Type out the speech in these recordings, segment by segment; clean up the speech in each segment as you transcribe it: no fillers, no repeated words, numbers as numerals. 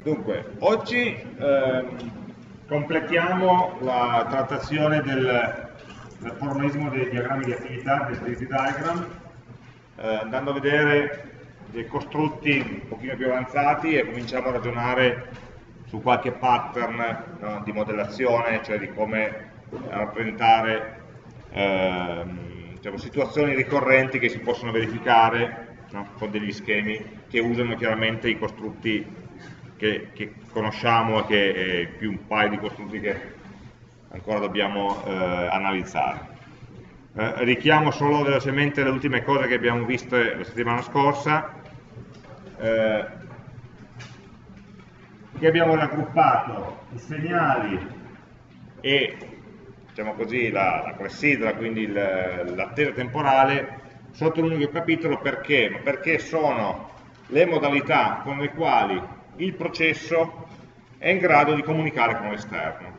Dunque, oggi completiamo la trattazione del formalismo dei diagrammi di attività, del activity diagram, andando a vedere dei costrutti un pochino più avanzati e cominciamo a ragionare su qualche pattern, no, di modellazione, cioè di come rappresentare diciamo, situazioni ricorrenti che si possono verificare, no, con degli schemi che usano chiaramente i costrutti che conosciamo e che più un paio di costrutti che ancora dobbiamo analizzare. Richiamo solo velocemente le ultime cose che abbiamo visto la settimana scorsa, che abbiamo raggruppato i segnali e, diciamo così, la clessidra, quindi l'attesa temporale, sotto un unico capitolo. Perché? Perché sono le modalità con le quali il processo è in grado di comunicare con l'esterno.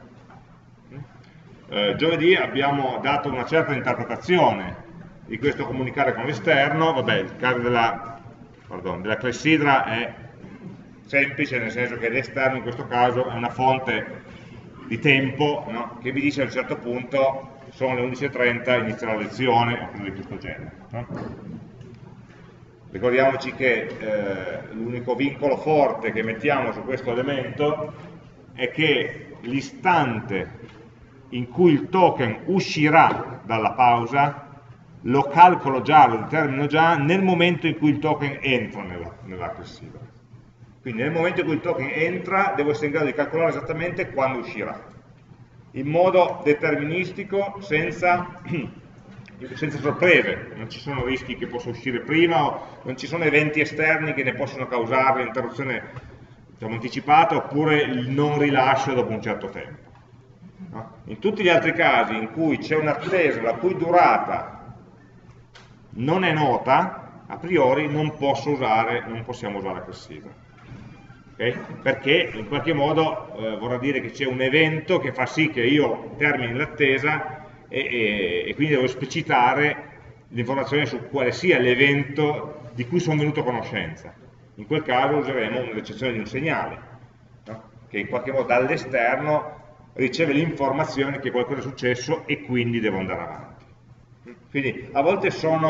Giovedì abbiamo dato una certa interpretazione di questo comunicare con l'esterno. Vabbè, il caso della clessidra è semplice, nel senso che l'esterno in questo caso è una fonte di tempo, no, che vi dice a un certo punto sono le 11:30, inizia la lezione o cose di questo genere, no? Ricordiamoci che l'unico vincolo forte che mettiamo su questo elemento è che l'istante in cui il token uscirà dalla pausa lo calcolo già, lo determino già nel momento in cui il token entra nella clessidra. Quindi nel momento in cui il token entra devo essere in grado di calcolare esattamente quando uscirà, in modo deterministico, senza sorprese. Non ci sono rischi che possa uscire prima, o non ci sono eventi esterni che ne possono causare l'interruzione, diciamo, anticipata, oppure il non rilascio dopo un certo tempo. No? In tutti gli altri casi in cui c'è un'attesa la cui durata non è nota, a priori non possiamo usare clessidra. Okay? Perché in qualche modo vorrà dire che c'è un evento che fa sì che io termini l'attesa e quindi devo esplicitare l'informazione su quale sia l'evento di cui sono venuto a conoscenza. In quel caso useremo un'eccezione di un segnale, no? Che in qualche modo dall'esterno riceve l'informazione che qualcosa è successo e quindi devo andare avanti. Quindi a volte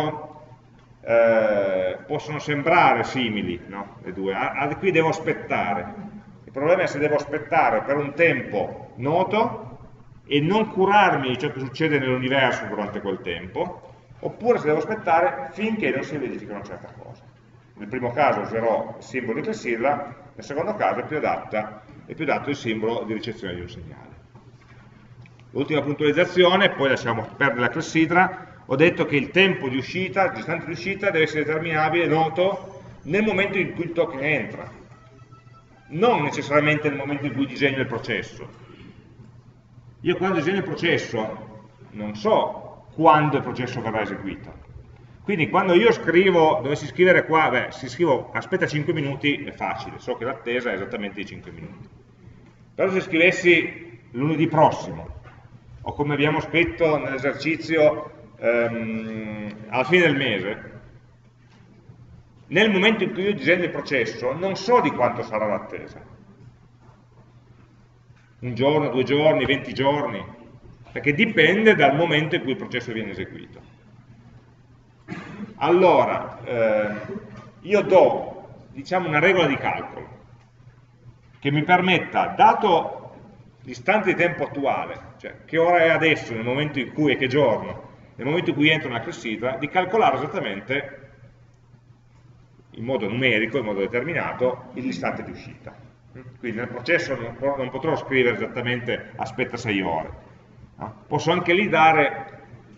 possono sembrare simili, no? Le due. Qui devo aspettare. Il problema è se devo aspettare per un tempo noto e non curarmi di ciò che succede nell'universo durante quel tempo, oppure se devo aspettare finché non si verifica una certa cosa. Nel primo caso userò il simbolo di clessidra, nel secondo caso è più adatto il simbolo di ricezione di un segnale. L'ultima puntualizzazione, poi lasciamo perdere la clessidra. Ho detto che il tempo di uscita, l'istante di uscita, deve essere determinabile, noto, nel momento in cui il token entra, non necessariamente nel momento in cui disegno il processo. Io quando disegno il processo non so quando il processo verrà eseguito. Quindi quando io dovessi scrivere qua, se scrivo aspetta 5 minuti è facile, so che l'attesa è esattamente di 5 minuti. Però se scrivessi lunedì prossimo, o come abbiamo scritto nell'esercizio alla fine del mese, nel momento in cui io disegno il processo non so di quanto sarà l'attesa. Un giorno, 2 giorni, 20 giorni, perché dipende dal momento in cui il processo viene eseguito. Allora, io do, diciamo, una regola di calcolo che mi permetta, dato l'istante di tempo attuale, cioè che ora è adesso, nel momento in cui, e che giorno, nel momento in cui entro nella clessidra, di calcolare esattamente, in modo numerico, in modo determinato, l'istante di uscita. Quindi nel processo non potrò scrivere esattamente aspetta 6 ore. No? Posso anche lì dare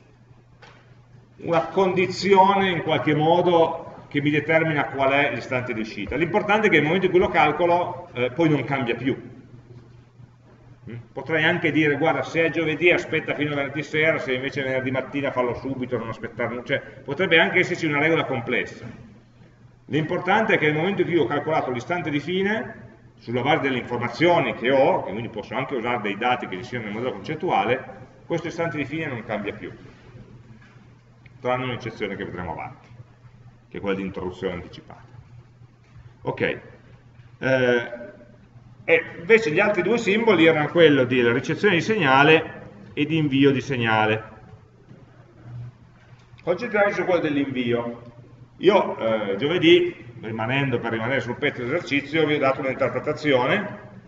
una condizione, in qualche modo, che mi determina qual è l'istante di uscita. L'importante è che nel momento in cui lo calcolo, poi non cambia più. Potrei anche dire, guarda, se è giovedì aspetta fino a venerdì sera, se invece è venerdì mattina fallo subito, non aspettare, cioè, potrebbe anche esserci una regola complessa. L'importante è che nel momento in cui ho calcolato l'istante di fine, sulla base delle informazioni che ho, e quindi posso anche usare dei dati che ci siano nel modello concettuale, questo istante di fine non cambia più, tranne un'eccezione che vedremo avanti, che è quella di interruzione anticipata. Ok. E invece gli altri due simboli erano quello di ricezione di segnale e di invio di segnale. Concentriamoci su quello dell'invio. Io giovedì, per rimanere sul pezzo dell'esercizio, vi ho dato un'interpretazione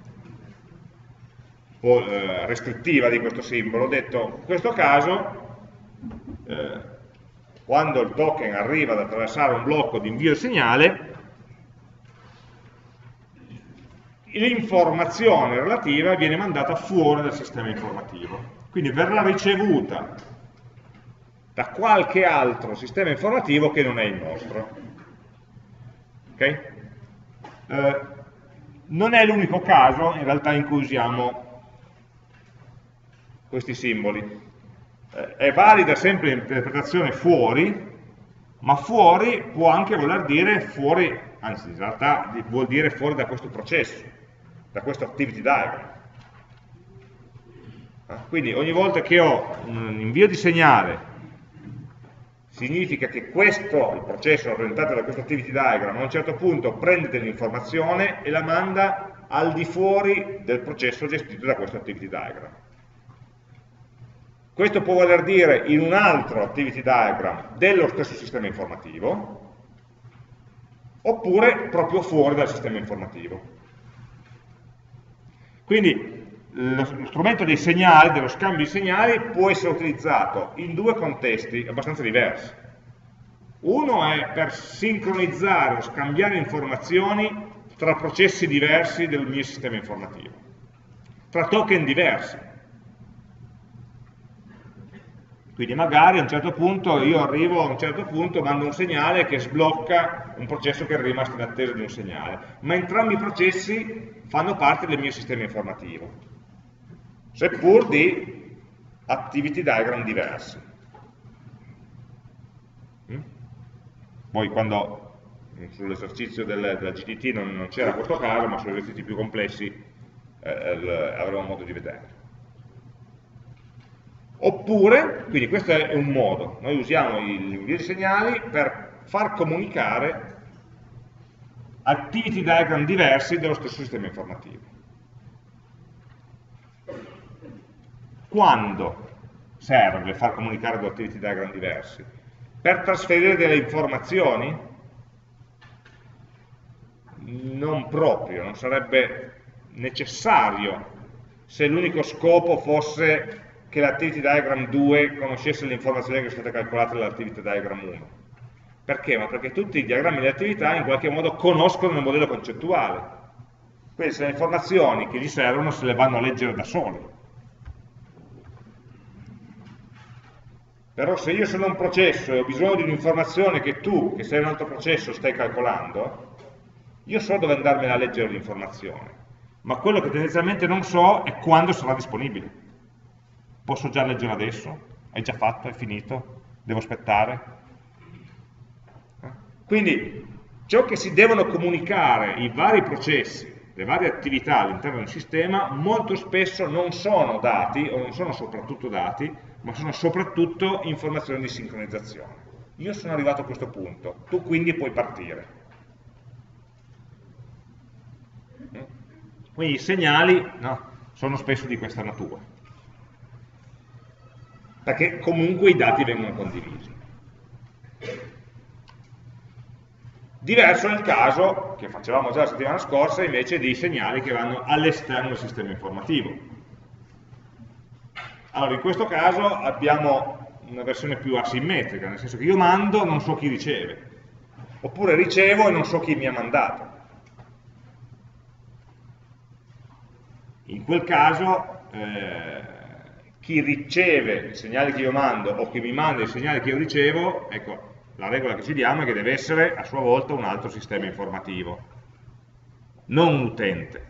un po' restrittiva di questo simbolo. Ho detto, in questo caso, quando il token arriva ad attraversare un blocco di invio di segnale, l'informazione relativa viene mandata fuori dal sistema informativo. Quindi verrà ricevuta da qualche altro sistema informativo che non è il nostro. Okay? Non è l'unico caso, in realtà, in cui usiamo questi simboli. È valida sempre l'interpretazione fuori, ma fuori può anche voler dire fuori, anzi in realtà vuol dire fuori da questo processo, da questo activity diagram. Quindi ogni volta che ho un invio di segnale, significa che questo, il processo orientato da questo activity diagram, a un certo punto prende dell'informazione e la manda al di fuori del processo gestito da questo activity diagram. Questo può voler dire in un altro activity diagram dello stesso sistema informativo, oppure proprio fuori dal sistema informativo. Quindi lo strumento dei segnali, dello scambio di segnali, può essere utilizzato in due contesti abbastanza diversi. Uno è per sincronizzare o scambiare informazioni tra processi diversi del mio sistema informativo, tra token diversi. Quindi magari a un certo punto io arrivo a un certo punto, mando un segnale che sblocca un processo che è rimasto in attesa di un segnale, ma entrambi i processi fanno parte del mio sistema informativo, seppur di activity diagram diversi. Poi quando sull'esercizio della GTT non c'era questo caso, ma sugli esercizi più complessi avremo modo di vedere. Oppure, quindi questo è un modo, noi usiamo l'invio di segnali per far comunicare activity diagram diversi dello stesso sistema informativo. Quando serve far comunicare due activity diagram diversi? Per trasferire delle informazioni? Non proprio, non sarebbe necessario se l'unico scopo fosse che l'activity diagram 2 conoscesse le informazioni che sono state calcolate dall'activity diagram 1. Perché? Ma perché tutti i diagrammi di attività in qualche modo conoscono il modello concettuale. Quindi se le informazioni che gli servono se le vanno a leggere da soli. Però se io sono un processo e ho bisogno di un'informazione che tu, che sei un altro processo, stai calcolando, io so dove andarmela a leggere l'informazione, ma quello che tendenzialmente non so è quando sarà disponibile. Posso già leggere adesso? È già fatto? È finito? Devo aspettare? Quindi ciò che si devono comunicare i vari processi, le varie attività all'interno del sistema, molto spesso non sono dati, o non sono soprattutto dati, ma sono soprattutto informazioni di sincronizzazione. Io sono arrivato a questo punto, tu quindi puoi partire. Quindi i segnali, no, sono spesso di questa natura, perché comunque i dati vengono condivisi. Diverso è il caso, che facevamo già la settimana scorsa, invece di segnali che vanno all'esterno del sistema informativo. Allora, in questo caso abbiamo una versione più asimmetrica, nel senso che io mando, non so chi riceve, oppure ricevo e non so chi mi ha mandato. In quel caso chi riceve il segnale che io mando o chi mi manda il segnale che io ricevo, ecco, la regola che ci diamo è che deve essere a sua volta un altro sistema informativo, non un utente.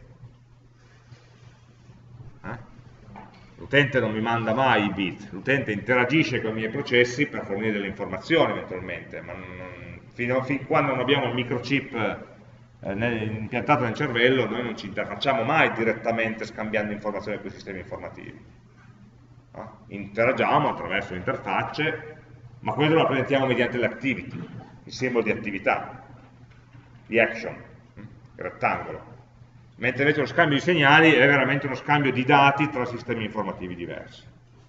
L'utente non mi manda mai i bit, l'utente interagisce con i miei processi per fornire delle informazioni eventualmente, ma fin quando non abbiamo il microchip impiantato nel cervello, noi non ci interfacciamo mai direttamente scambiando informazioni con i sistemi informativi. Interagiamo attraverso le interfacce, ma quello lo rappresentiamo mediante l'activity, il simbolo di attività, di action, il rettangolo. mentre invece lo scambio di segnali è veramente uno scambio di dati tra sistemi informativi diversi.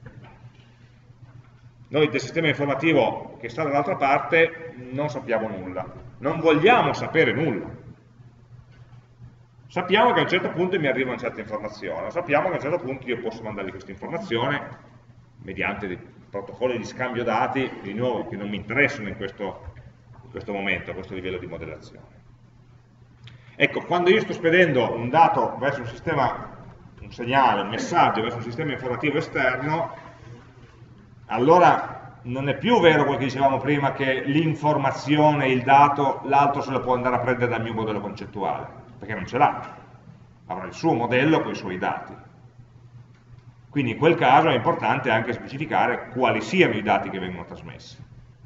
Noi del sistema informativo che sta dall'altra parte non sappiamo nulla, non vogliamo sapere nulla. Sappiamo che a un certo punto mi arriva una certa informazione, sappiamo che a un certo punto io posso mandargli questa informazione mediante dei protocolli di scambio dati, di nuovo, che non mi interessano in questo momento, a questo livello di modellazione. Ecco, quando io sto spedendo un dato verso un sistema, un segnale, un messaggio verso un sistema informativo esterno, allora non è più vero quel che dicevamo prima, che l'informazione, il dato, l'altro se lo può andare a prendere dal mio modello concettuale, perché non ce l'ha, avrà il suo modello con i suoi dati. Quindi in quel caso è importante anche specificare quali siano i dati che vengono trasmessi.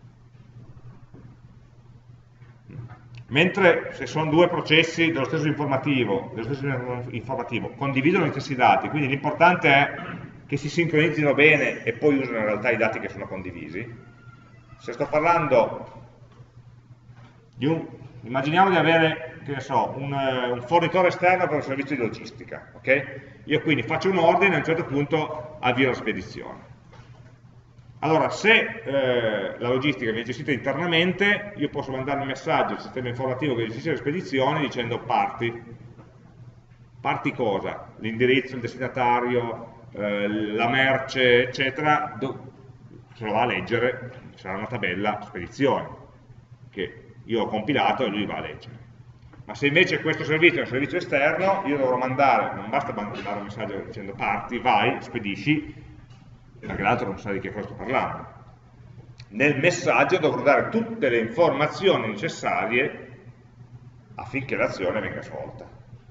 Mentre se sono due processi dello stesso informativo condividono gli stessi dati, quindi l'importante è che si sincronizzino bene e poi usano in realtà i dati che sono condivisi. Se sto parlando di immaginiamo di avere, che ne so, un fornitore esterno per un servizio di logistica, ok? Io quindi faccio un ordine e a un certo punto avvio la spedizione. Allora, se la logistica viene gestita internamente, io posso mandare un messaggio al sistema informativo che gestisce le spedizioni dicendo parti. Parti cosa? L'indirizzo, il destinatario, la merce, eccetera, se lo va a leggere, sarà una tabella spedizione, che io ho compilato e lui va a leggere. Ma se invece questo servizio è un servizio esterno, io dovrò mandare, non basta mandare un messaggio dicendo parti, vai, spedisci, perché l'altro non sa di che cosa sto parlando. Nel messaggio dovrò dare tutte le informazioni necessarie affinché l'azione venga svolta.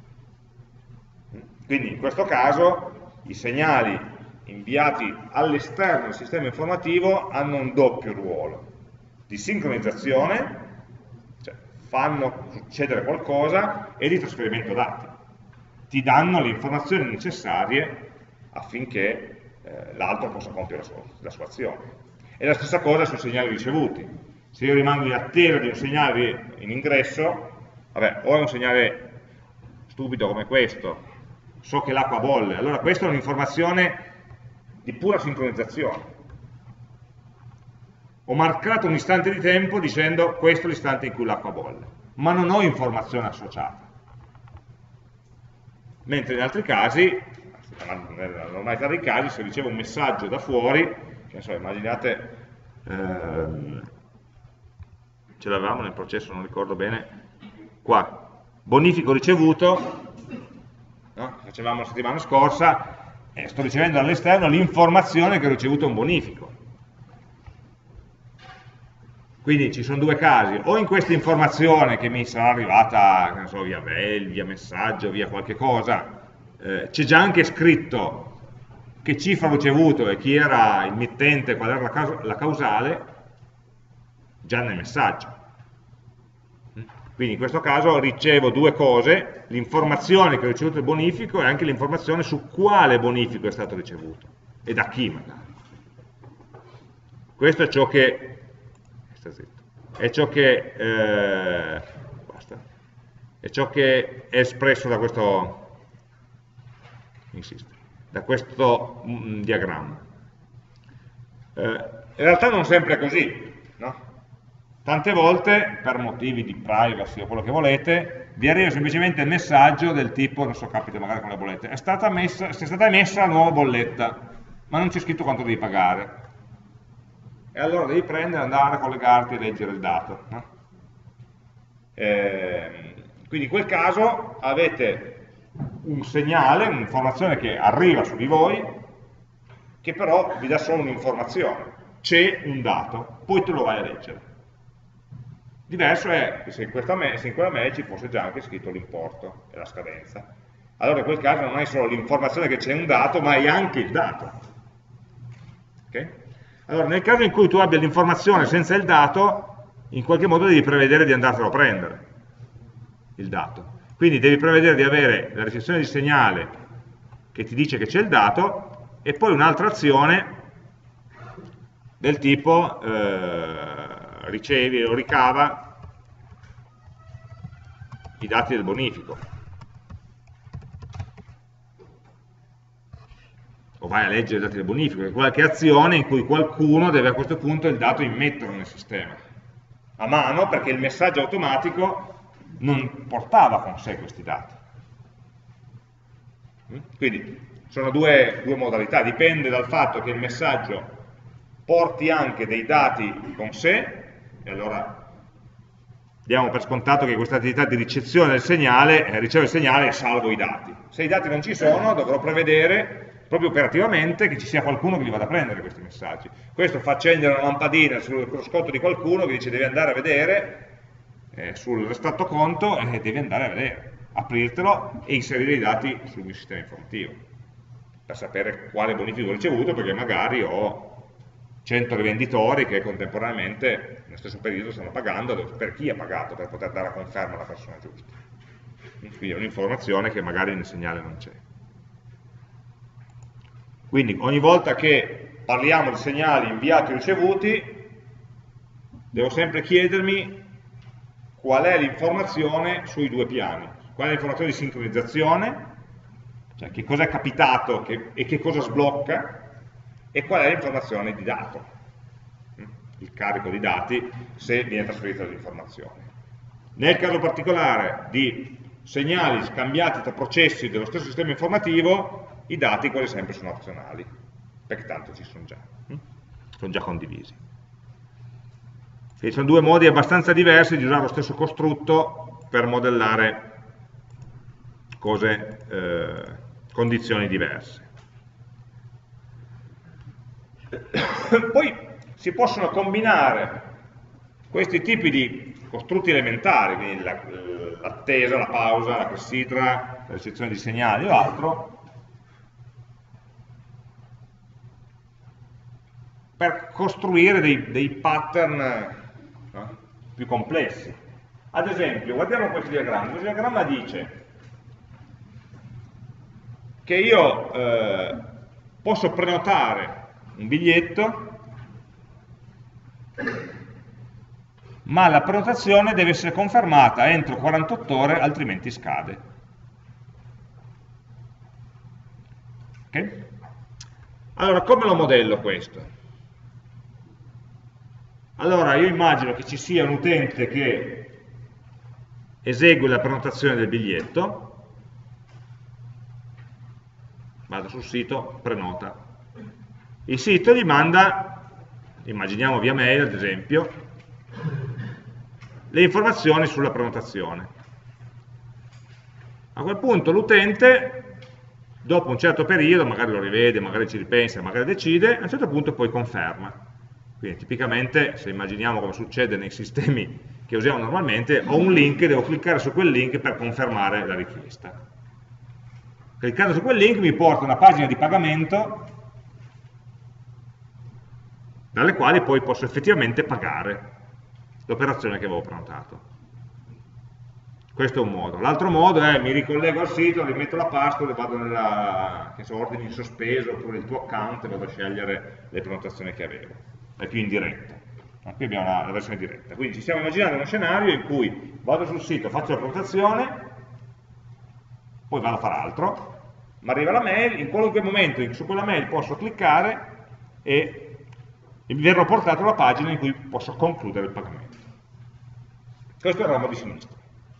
Quindi in questo caso i segnali inviati all'esterno del sistema informativo hanno un doppio ruolo di sincronizzazione, cioè fanno succedere qualcosa, e di trasferimento dati. Ti danno le informazioni necessarie affinché l'altro possa compiere la sua azione. E la stessa cosa sui segnali ricevuti. Se io rimango in attesa di un segnale in ingresso, vabbè, o è un segnale stupido come questo, so che l'acqua bolle, allora questa è un'informazione di pura sincronizzazione. Ho marcato un istante di tempo dicendo questo è l'istante in cui l'acqua bolle, ma non ho informazione associata. Mentre in altri casi, nella normalità dei casi, se ricevo un messaggio da fuori, che ne so, immaginate, ce l'avevamo nel processo, non ricordo bene, qua, bonifico ricevuto, no? Facevamo la settimana scorsa, sto ricevendo dall'esterno l'informazione che ho ricevuto un bonifico. Quindi ci sono due casi: o in questa informazione che mi sarà arrivata, che ne so, via mail, via messaggio, via qualche cosa, c'è già anche scritto che cifra ho ricevuto e chi era il mittente, qual era la causale, già nel messaggio. Quindi in questo caso ricevo due cose: l'informazione che ho ricevuto il bonifico e anche l'informazione su quale bonifico è stato ricevuto e da chi magari. Questo è ciò che è espresso da questo diagramma. In realtà non sempre è così, no? Tante volte, per motivi di privacy o quello che volete, vi arriva semplicemente il messaggio del tipo, non so, capita magari con le bollette, è stata emessa la nuova bolletta, ma non c'è scritto quanto devi pagare. E allora devi prendere, andare, collegarti e leggere il dato, no? Quindi in quel caso avete un segnale, un'informazione che arriva su di voi, che però vi dà solo un'informazione. C'è un dato, poi tu lo vai a leggere. Diverso è se in quella mail ci fosse già anche scritto l'importo e la scadenza. Allora in quel caso non hai solo l'informazione che c'è un dato, ma hai anche il dato. Okay? Allora nel caso in cui tu abbia l'informazione senza il dato, in qualche modo devi prevedere di andartelo a prendere, il dato. Quindi devi prevedere di avere la ricezione di segnale che ti dice che c'è il dato e poi un'altra azione del tipo ricevi o ricava i dati del bonifico. o vai a leggere i dati del bonifico, è qualche azione in cui qualcuno deve a questo punto il dato immetterlo nel sistema, a mano, perché il messaggio automatico non portava con sé questi dati. Quindi sono due modalità, dipende dal fatto che il messaggio porti anche dei dati con sé, e allora diamo per scontato che questa attività di ricezione del segnale, ricevo il segnale e salvo i dati. Se i dati non ci sono, dovrò prevedere proprio operativamente che ci sia qualcuno che li vada a prendere questi messaggi. Questo fa accendere una lampadina sul cruscotto di qualcuno che dice devi andare a vedere sul estratto conto e devi andare a vedere, aprirtelo e inserire i dati sul mio sistema informativo per sapere quale bonifico ho ricevuto, perché magari ho 100 rivenditori che contemporaneamente nello stesso periodo stanno pagando, per chi ha pagato, per poter dare a conferma alla persona giusta. Quindi è un'informazione che magari nel segnale non c'è. Quindi ogni volta che parliamo di segnali inviati o ricevuti, devo sempre chiedermi qual è l'informazione sui due piani. Qual è l'informazione di sincronizzazione, cioè che cosa è capitato e che cosa sblocca, e qual è l'informazione di dato, il carico di dati se viene trasferita l'informazione. Nel caso particolare di segnali scambiati tra processi dello stesso sistema informativo, i dati quasi sempre sono opzionali, perché tanto ci sono già condivisi. Quindi sono due modi abbastanza diversi di usare lo stesso costrutto per modellare condizioni diverse. Poi si possono combinare questi tipi di costrutti elementari, quindi l'attesa, la pausa, la clessidra, la ricezione di segnali o altro, per costruire dei pattern più complessi. Ad esempio, guardiamo questo diagramma. Questo diagramma dice che io posso prenotare un biglietto, ma la prenotazione deve essere confermata entro 48 ore, altrimenti scade. Okay? Allora, come lo modello questo? Allora, io immagino che ci sia un utente che esegue la prenotazione del biglietto, vado sul sito, prenota. Il sito gli manda, immaginiamo via mail ad esempio, le informazioni sulla prenotazione. A quel punto l'utente, dopo un certo periodo, magari lo rivede, magari ci ripensa, magari decide, a un certo punto poi conferma. Quindi tipicamente, se immaginiamo come succede nei sistemi che usiamo normalmente, ho un link, devo cliccare su quel link per confermare la richiesta. Cliccando su quel link mi porta a una pagina di pagamento dalle quali poi posso effettivamente pagare l'operazione che avevo prenotato. Questo è un modo. L'altro modo è mi ricollego al sito, rimetto la password e vado nella ordine in sospeso oppure il tuo account e vado a scegliere le prenotazioni che avevo. È più in diretta. Qui abbiamo la versione diretta. Quindi ci stiamo immaginando uno scenario in cui vado sul sito, faccio la prenotazione, poi vado a fare altro, mi arriva la mail, in qualunque momento su quella mail posso cliccare e mi verrò portato alla pagina in cui posso concludere il pagamento. Questo è il ramo di sinistra.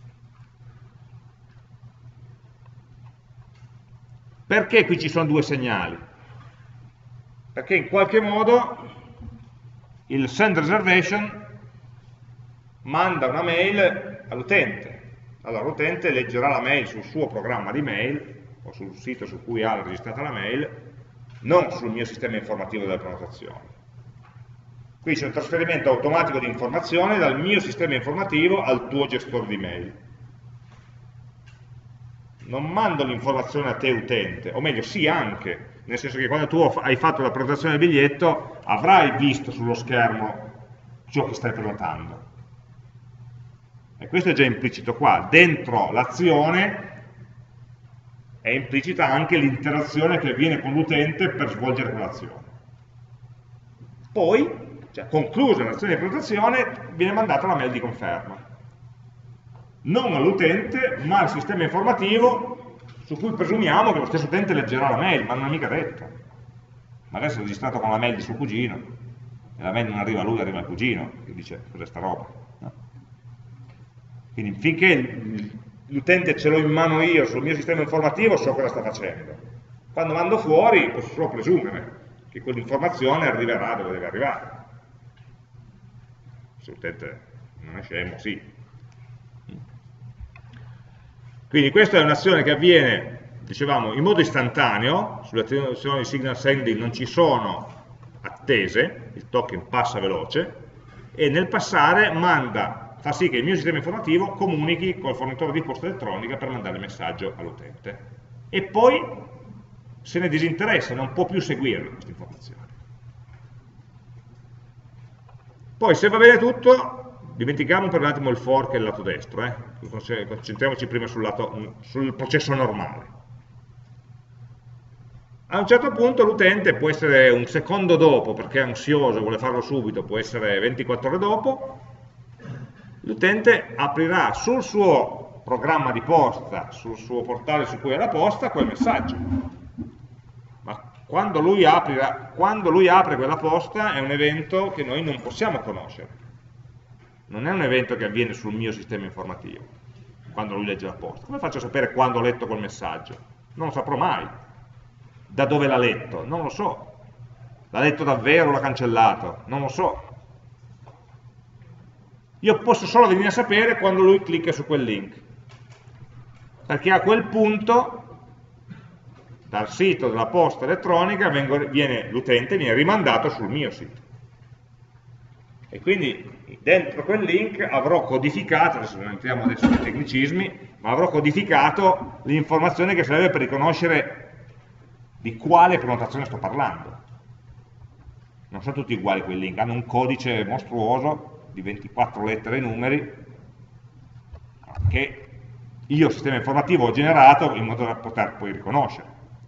Perché qui ci sono due segnali? Perché in qualche modo il send reservation manda una mail all'utente. Allora l'utente leggerà la mail sul suo programma di mail o sul sito su cui ha registrata la mail, non sul mio sistema informativo delle prenotazioni. Qui c'è un trasferimento automatico di informazione dal mio sistema informativo al tuo gestore di mail. Non mando l'informazione a te utente, o meglio, sì anche, nel senso che quando tu hai fatto la prenotazione del biglietto avrai visto sullo schermo ciò che stai prenotando. E questo è già implicito qua. Dentro l'azione è implicita anche l'interazione che avviene con l'utente per svolgere quell'azione. Poi, cioè conclusa l'azione di prenotazione, viene mandata la mail di conferma. Non all'utente, ma al sistema informativo su cui presumiamo che lo stesso utente leggerà la mail, ma non è mica detto. magari si è registrato con la mail di suo cugino, e la mail non arriva a lui, arriva al cugino, che dice cos'è sta roba. No? Quindi finché l'utente ce l'ho in mano io sul mio sistema informativo so cosa sta facendo. Quando mando fuori posso solo presumere che quell'informazione arriverà dove deve arrivare. Se l'utente non è scemo, sì. Quindi questa è un'azione che avviene, dicevamo, in modo istantaneo. Sulle azioni di signal sending non ci sono attese, il token passa veloce, e nel passare fa sì che il mio sistema informativo comunichi col fornitore di posta elettronica per mandare il messaggio all'utente. E poi se ne disinteressa, non può più seguirlo questa informazione. Poi se va bene tutto, dimentichiamo per un attimo il fork e il lato destro, concentriamoci prima sul processo normale. A un certo punto l'utente può essere un secondo dopo, perché è ansioso, vuole farlo subito, può essere 24 ore dopo, l'utente aprirà sul suo programma di posta, sul suo portale su cui è la posta, quel messaggio. Ma quando lui apre quella posta è un evento che noi non possiamo conoscere. Non è un evento che avviene sul mio sistema informativo, quando lui legge la posta. Come faccio a sapere quando ho letto quel messaggio? Non lo saprò mai. Da dove l'ha letto? Non lo so. L'ha letto davvero o l'ha cancellato? Non lo so. Io posso solo venire a sapere quando lui clicca su quel link. Perché a quel punto, dal sito della posta elettronica, l'utente viene rimandato sul mio sito. E quindi dentro quel link avrò codificato, adesso non entriamo adesso nei tecnicismi, ma avrò codificato l'informazione che serve per riconoscere di quale prenotazione sto parlando. Non sono tutti uguali quei link, hanno un codice mostruoso di 24 lettere e numeri che io, sistema informativo, ho generato in modo da poter poi riconoscere.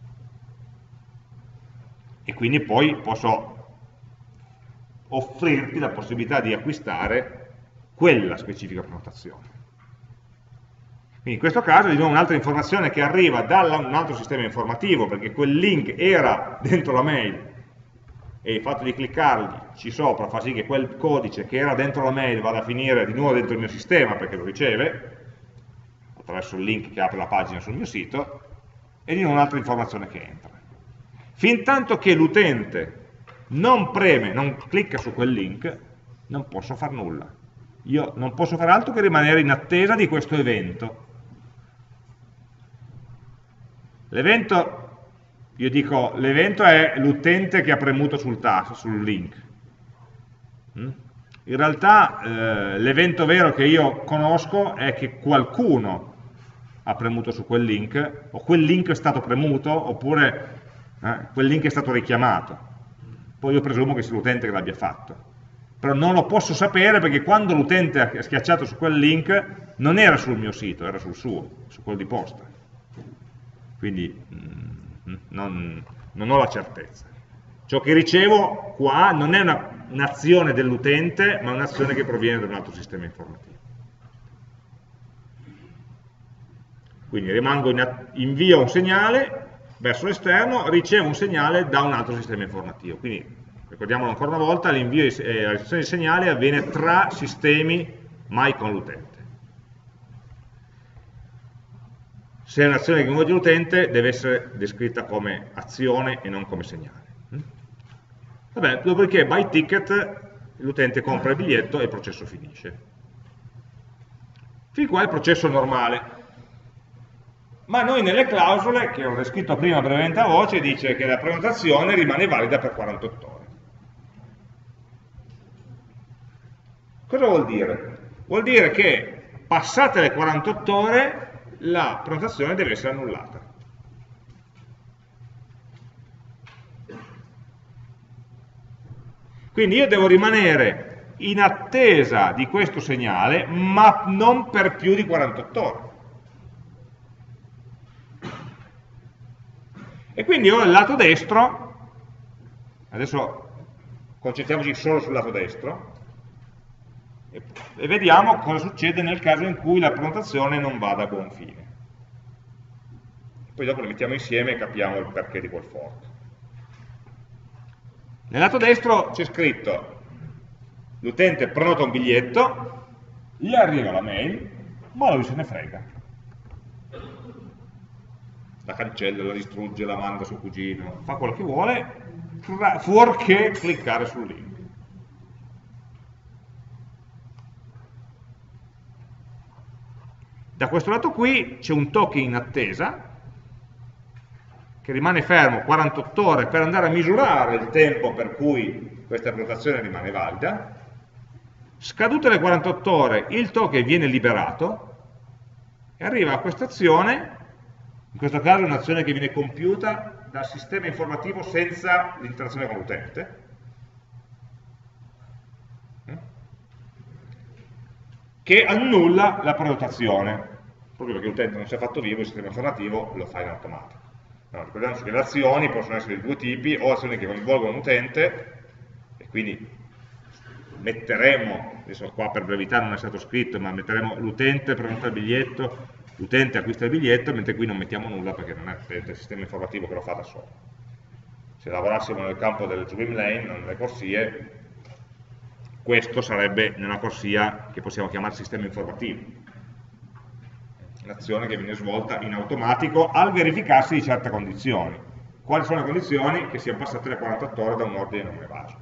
E quindi poi posso offrirti la possibilità di acquistare quella specifica prenotazione. Quindi in questo caso, di nuovo, un'altra informazione che arriva da un altro sistema informativo, perché quel link era dentro la mail, e il fatto di cliccarci sopra fa sì che quel codice che era dentro la mail vada a finire di nuovo dentro il mio sistema, perché lo riceve, attraverso il link che apre la pagina sul mio sito, e di nuovo un'altra informazione che entra. Fintanto che l'utente non clicca su quel link, non posso fare nulla. Io non posso fare altro che rimanere in attesa di questo evento. L'evento, io dico, l'evento è l'utente che ha premuto sul tasto, sul link. In realtà l'evento vero che io conosco è che qualcuno ha premuto su quel link, o quel link è stato premuto, oppure quel link è stato richiamato. Poi io presumo che sia l'utente che l'abbia fatto. Però non lo posso sapere perché quando l'utente ha schiacciato su quel link non era sul mio sito, era sul suo, su quello di posta. Quindi non ho la certezza. Ciò che ricevo qua non è un'azione dell'utente, ma un'azione che proviene da un altro sistema informativo. Quindi invio un segnale verso l'esterno, ricevo un segnale da un altro sistema informativo. Quindi, ricordiamolo ancora una volta, l'invio e la ricezione di segnale avviene tra sistemi, mai con l'utente. Se è un'azione che coinvolge l'utente, deve essere descritta come azione e non come segnale. Vabbè, dopodiché, by ticket, l'utente compra il biglietto e il processo finisce. Fin qua il processo normale. Ma noi nelle clausole, che ho descritto prima brevemente a voce, dice che la prenotazione rimane valida per 48 ore. Cosa vuol dire? Vuol dire che passate le 48 ore la prenotazione deve essere annullata. Quindi io devo rimanere in attesa di questo segnale, ma non per più di 48 ore. E quindi ho il lato destro, adesso concentriamoci solo sul lato destro, e vediamo cosa succede nel caso in cui la prenotazione non vada a buon fine. Poi dopo le mettiamo insieme e capiamo il perché di quel fork. Nel lato destro c'è scritto l'utente prenota un biglietto, gli arriva la mail, ma lui se ne frega. La cancella, la distrugge, la manda a suo cugino, fa quello che vuole, fuorché cliccare sul link. Da questo lato qui c'è un token in attesa che rimane fermo 48 ore per andare a misurare il tempo per cui questa prenotazione rimane valida. Scadute le 48 ore, il token viene liberato e arriva a questa azione, in questo caso è un'azione che viene compiuta dal sistema informativo senza l'interazione con l'utente, che annulla la prenotazione, proprio perché l'utente non si è fatto vivo, il sistema informativo lo fa in automatico. No, ricordiamoci che le azioni possono essere di due tipi, o azioni che coinvolgono l'utente, e quindi metteremo, adesso qua per brevità non è stato scritto, ma metteremo l'utente prenota il biglietto, l'utente acquista il biglietto, mentre qui non mettiamo nulla perché non è il sistema informativo che lo fa da solo. Se lavorassimo nel campo delle swim lane, non nelle corsie, questo sarebbe nella corsia che possiamo chiamare sistema informativo, un'azione che viene svolta in automatico al verificarsi di certe condizioni. Quali sono le condizioni? Che siano passate le 48 ore da un ordine non evaso.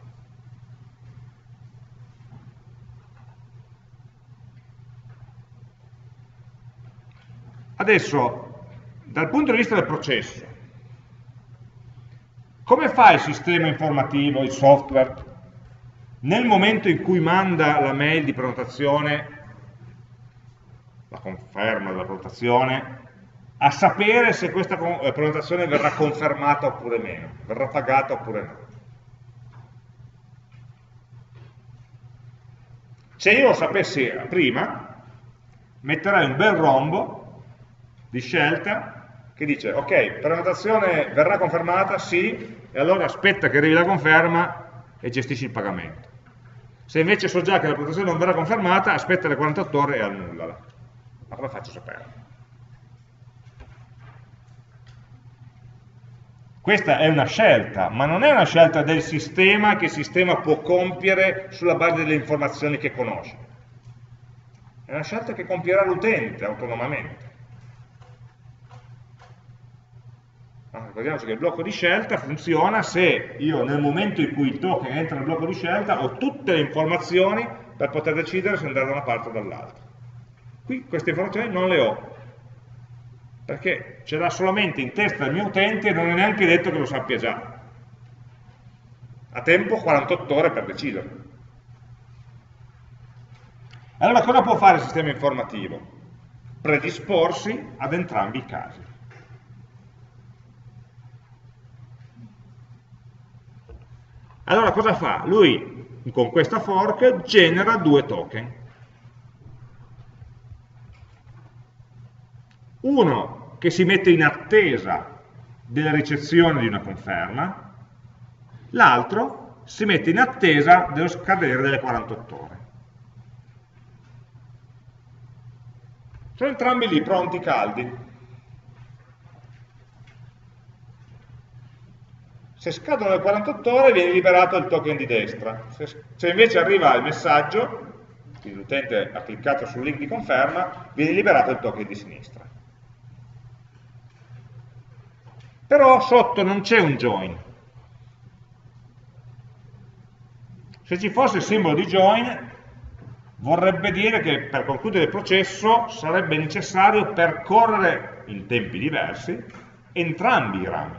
Adesso, dal punto di vista del processo, come fa il sistema informativo, il software, nel momento in cui manda la mail di prenotazione, la conferma della prenotazione, a sapere se questa prenotazione verrà confermata oppure meno, verrà pagata oppure no? Se io lo sapessi prima, metterei un bel rombo di scelta che dice ok, prenotazione verrà confermata, sì, e allora aspetta che arrivi la conferma e gestisci il pagamento. Se invece so già che la prenotazione non verrà confermata, aspetta le 48 ore e annullala. Ma come faccio a sapere? Questa è una scelta, ma non è una scelta del sistema che il sistema può compiere sulla base delle informazioni che conosce. È una scelta che compierà l'utente autonomamente. Ricordiamoci che il blocco di scelta funziona se io nel momento in cui il token entra nel blocco di scelta ho tutte le informazioni per poter decidere se andare da una parte o dall'altra. Qui queste informazioni non le ho, perché ce l'ha solamente in testa il mio utente e non è neanche detto che lo sappia già. Ha tempo 48 ore per decidere. Allora cosa può fare il sistema informativo? Predisporsi ad entrambi i casi. Allora cosa fa? Lui con questa fork genera due token. Uno che si mette in attesa della ricezione di una conferma, l'altro si mette in attesa dello scadere delle 48 ore. Sono entrambi lì, pronti, caldi. Se scadono le 48 ore viene liberato il token di destra. Se invece arriva il messaggio, quindi l'utente ha cliccato sul link di conferma, viene liberato il token di sinistra. Però sotto non c'è un join. Se ci fosse il simbolo di join, vorrebbe dire che per concludere il processo sarebbe necessario percorrere in tempi diversi entrambi i rami.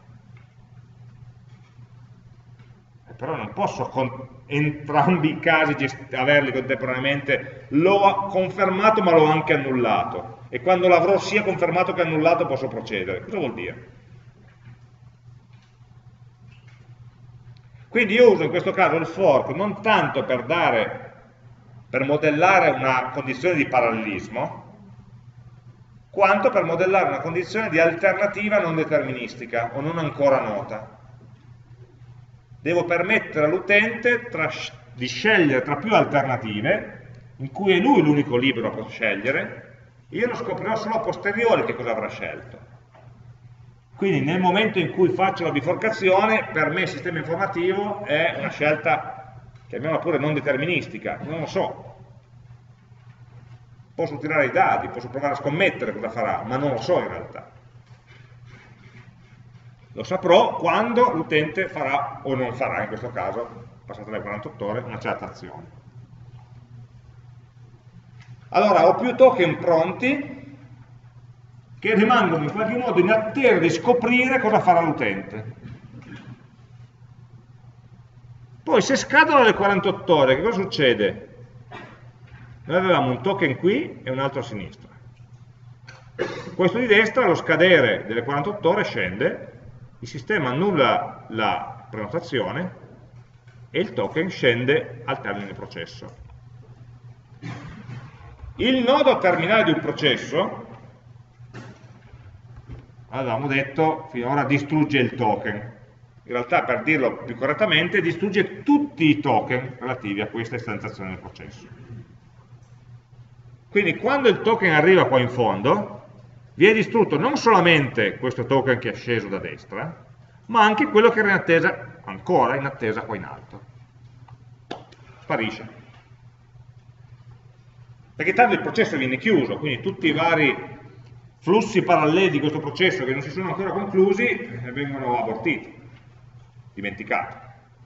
Però non posso con entrambi i casi averli contemporaneamente, l'ho confermato ma l'ho anche annullato, e quando l'avrò sia confermato che annullato posso procedere. Cosa vuol dire? Quindi io uso in questo caso il fork non tanto per modellare una condizione di parallelismo, quanto per modellare una condizione di alternativa non deterministica o non ancora nota. Devo permettere all'utente di scegliere tra più alternative, in cui è lui l'unico libero a scegliere, io lo scoprirò solo a posteriori che cosa avrà scelto. Quindi nel momento in cui faccio la biforcazione, per me il sistema informativo è una scelta, chiamiamola pure non deterministica, non lo so. Posso tirare i dadi, posso provare a scommettere cosa farà, ma non lo so in realtà. Lo saprò quando l'utente farà o non farà, in questo caso, passate le 48 ore, una certa azione. Allora, ho più token pronti che rimangono in qualche modo in attesa di scoprire cosa farà l'utente. Poi se scadono le 48 ore, che cosa succede? Noi avevamo un token qui e un altro a sinistra. Questo di destra, allo scadere delle 48 ore, scende, il sistema annulla la prenotazione e il token scende al termine del processo. Il nodo terminale di un processo, avevamo detto, finora distrugge il token. In realtà, per dirlo più correttamente, distrugge tutti i token relativi a questa istanziazione del processo. Quindi quando il token arriva qua in fondo, viene distrutto non solamente questo token che è sceso da destra, ma anche quello che era in attesa, ancora in attesa qua in alto. Sparisce. Perché tanto il processo viene chiuso, quindi tutti i vari flussi paralleli di questo processo che non si sono ancora conclusi vengono abortiti, dimenticati.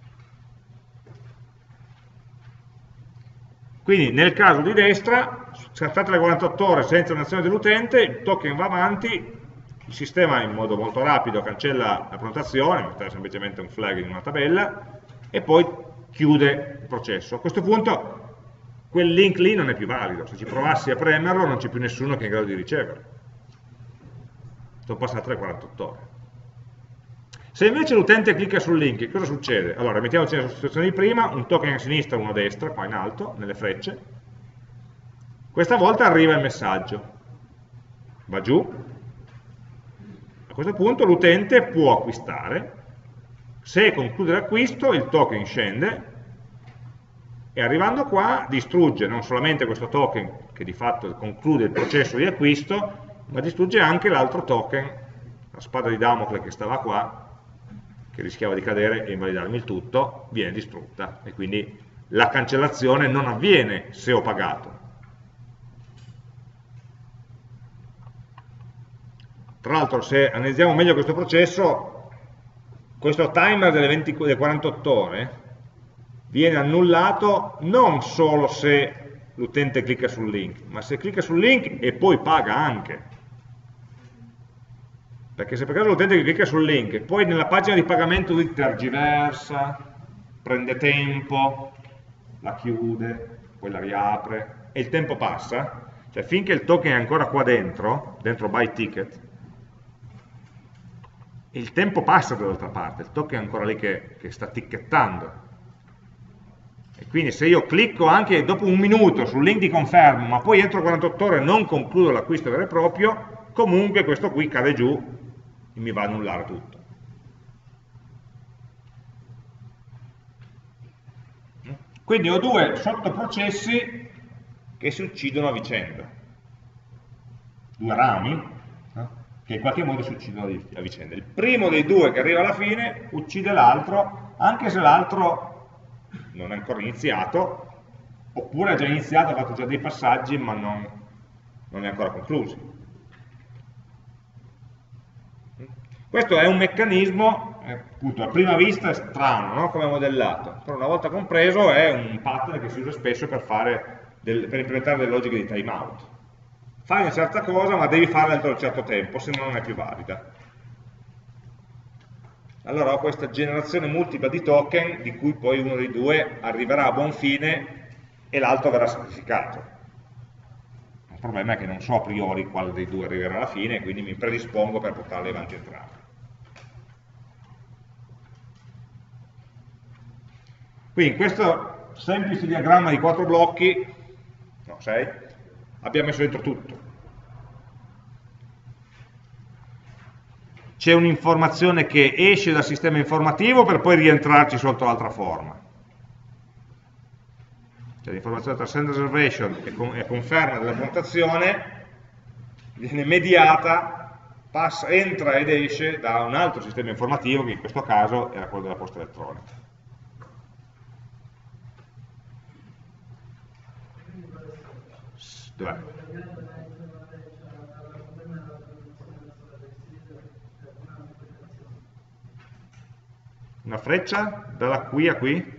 Quindi nel caso di destra, scattate le 48 ore senza un'azione dell'utente, il token va avanti, il sistema in modo molto rapido cancella la prenotazione, mette semplicemente un flag in una tabella, e poi chiude il processo. A questo punto quel link lì non è più valido, se ci provassi a premerlo non c'è più nessuno che è in grado di riceverlo. Sono passate le 48 ore. Se invece l'utente clicca sul link, cosa succede? Allora, mettiamoci nella situazione di prima, un token a sinistra e uno a destra, qua in alto, nelle frecce. Questa volta arriva il messaggio, va giù. A questo punto l'utente può acquistare, se conclude l'acquisto il token scende, e arrivando qua distrugge non solamente questo token, che di fatto conclude il processo di acquisto, ma distrugge anche l'altro token, la spada di Damocle che stava qua, che rischiava di cadere e invalidarmi il tutto, viene distrutta, e quindi la cancellazione non avviene se ho pagato. Tra l'altro, se analizziamo meglio questo processo, questo timer delle 48 ore viene annullato non solo se l'utente clicca sul link, ma se clicca sul link e poi paga anche. Perché se per caso l'utente clicca sul link e poi nella pagina di pagamento lui tergiversa, prende tempo, la chiude, poi la riapre, e il tempo passa, cioè finché il token è ancora qua dentro buy ticket, il tempo passa dall'altra parte, il token è ancora lì che sta ticchettando. E quindi se io clicco anche dopo un minuto sul link di conferma, ma poi entro 48 ore non concludo l'acquisto vero e proprio, comunque questo qui cade giù e mi va a annullare tutto. Quindi ho due sottoprocessi che si uccidono a vicenda, due rami, che in qualche modo si uccidono a vicenda. Il primo dei due che arriva alla fine uccide l'altro, anche se l'altro non è ancora iniziato, oppure ha già iniziato, ha fatto già dei passaggi, ma non è ancora concluso. Questo è un meccanismo, appunto, a prima vista è strano, no? Come modellato, però una volta compreso è un pattern che si usa spesso per implementare delle logiche di timeout. Fai una certa cosa, ma devi farla entro un certo tempo, se no non è più valida. Allora ho questa generazione multipla di token, di cui poi uno dei due arriverà a buon fine e l'altro verrà sacrificato. Il problema è che non so a priori quale dei due arriverà alla fine, quindi mi predispongo per portarli avanti entrambi. Quindi in questo semplice diagramma di 4 blocchi, no 6, abbiamo messo dentro tutto. C'è un'informazione che esce dal sistema informativo per poi rientrarci sotto altra forma. Cioè l'informazione tra send reservation e conferma della prenotazione viene mediata entra ed esce da un altro sistema informativo, che in questo caso era quello della posta elettronica. Dov'è? Una freccia dalla qui a qui?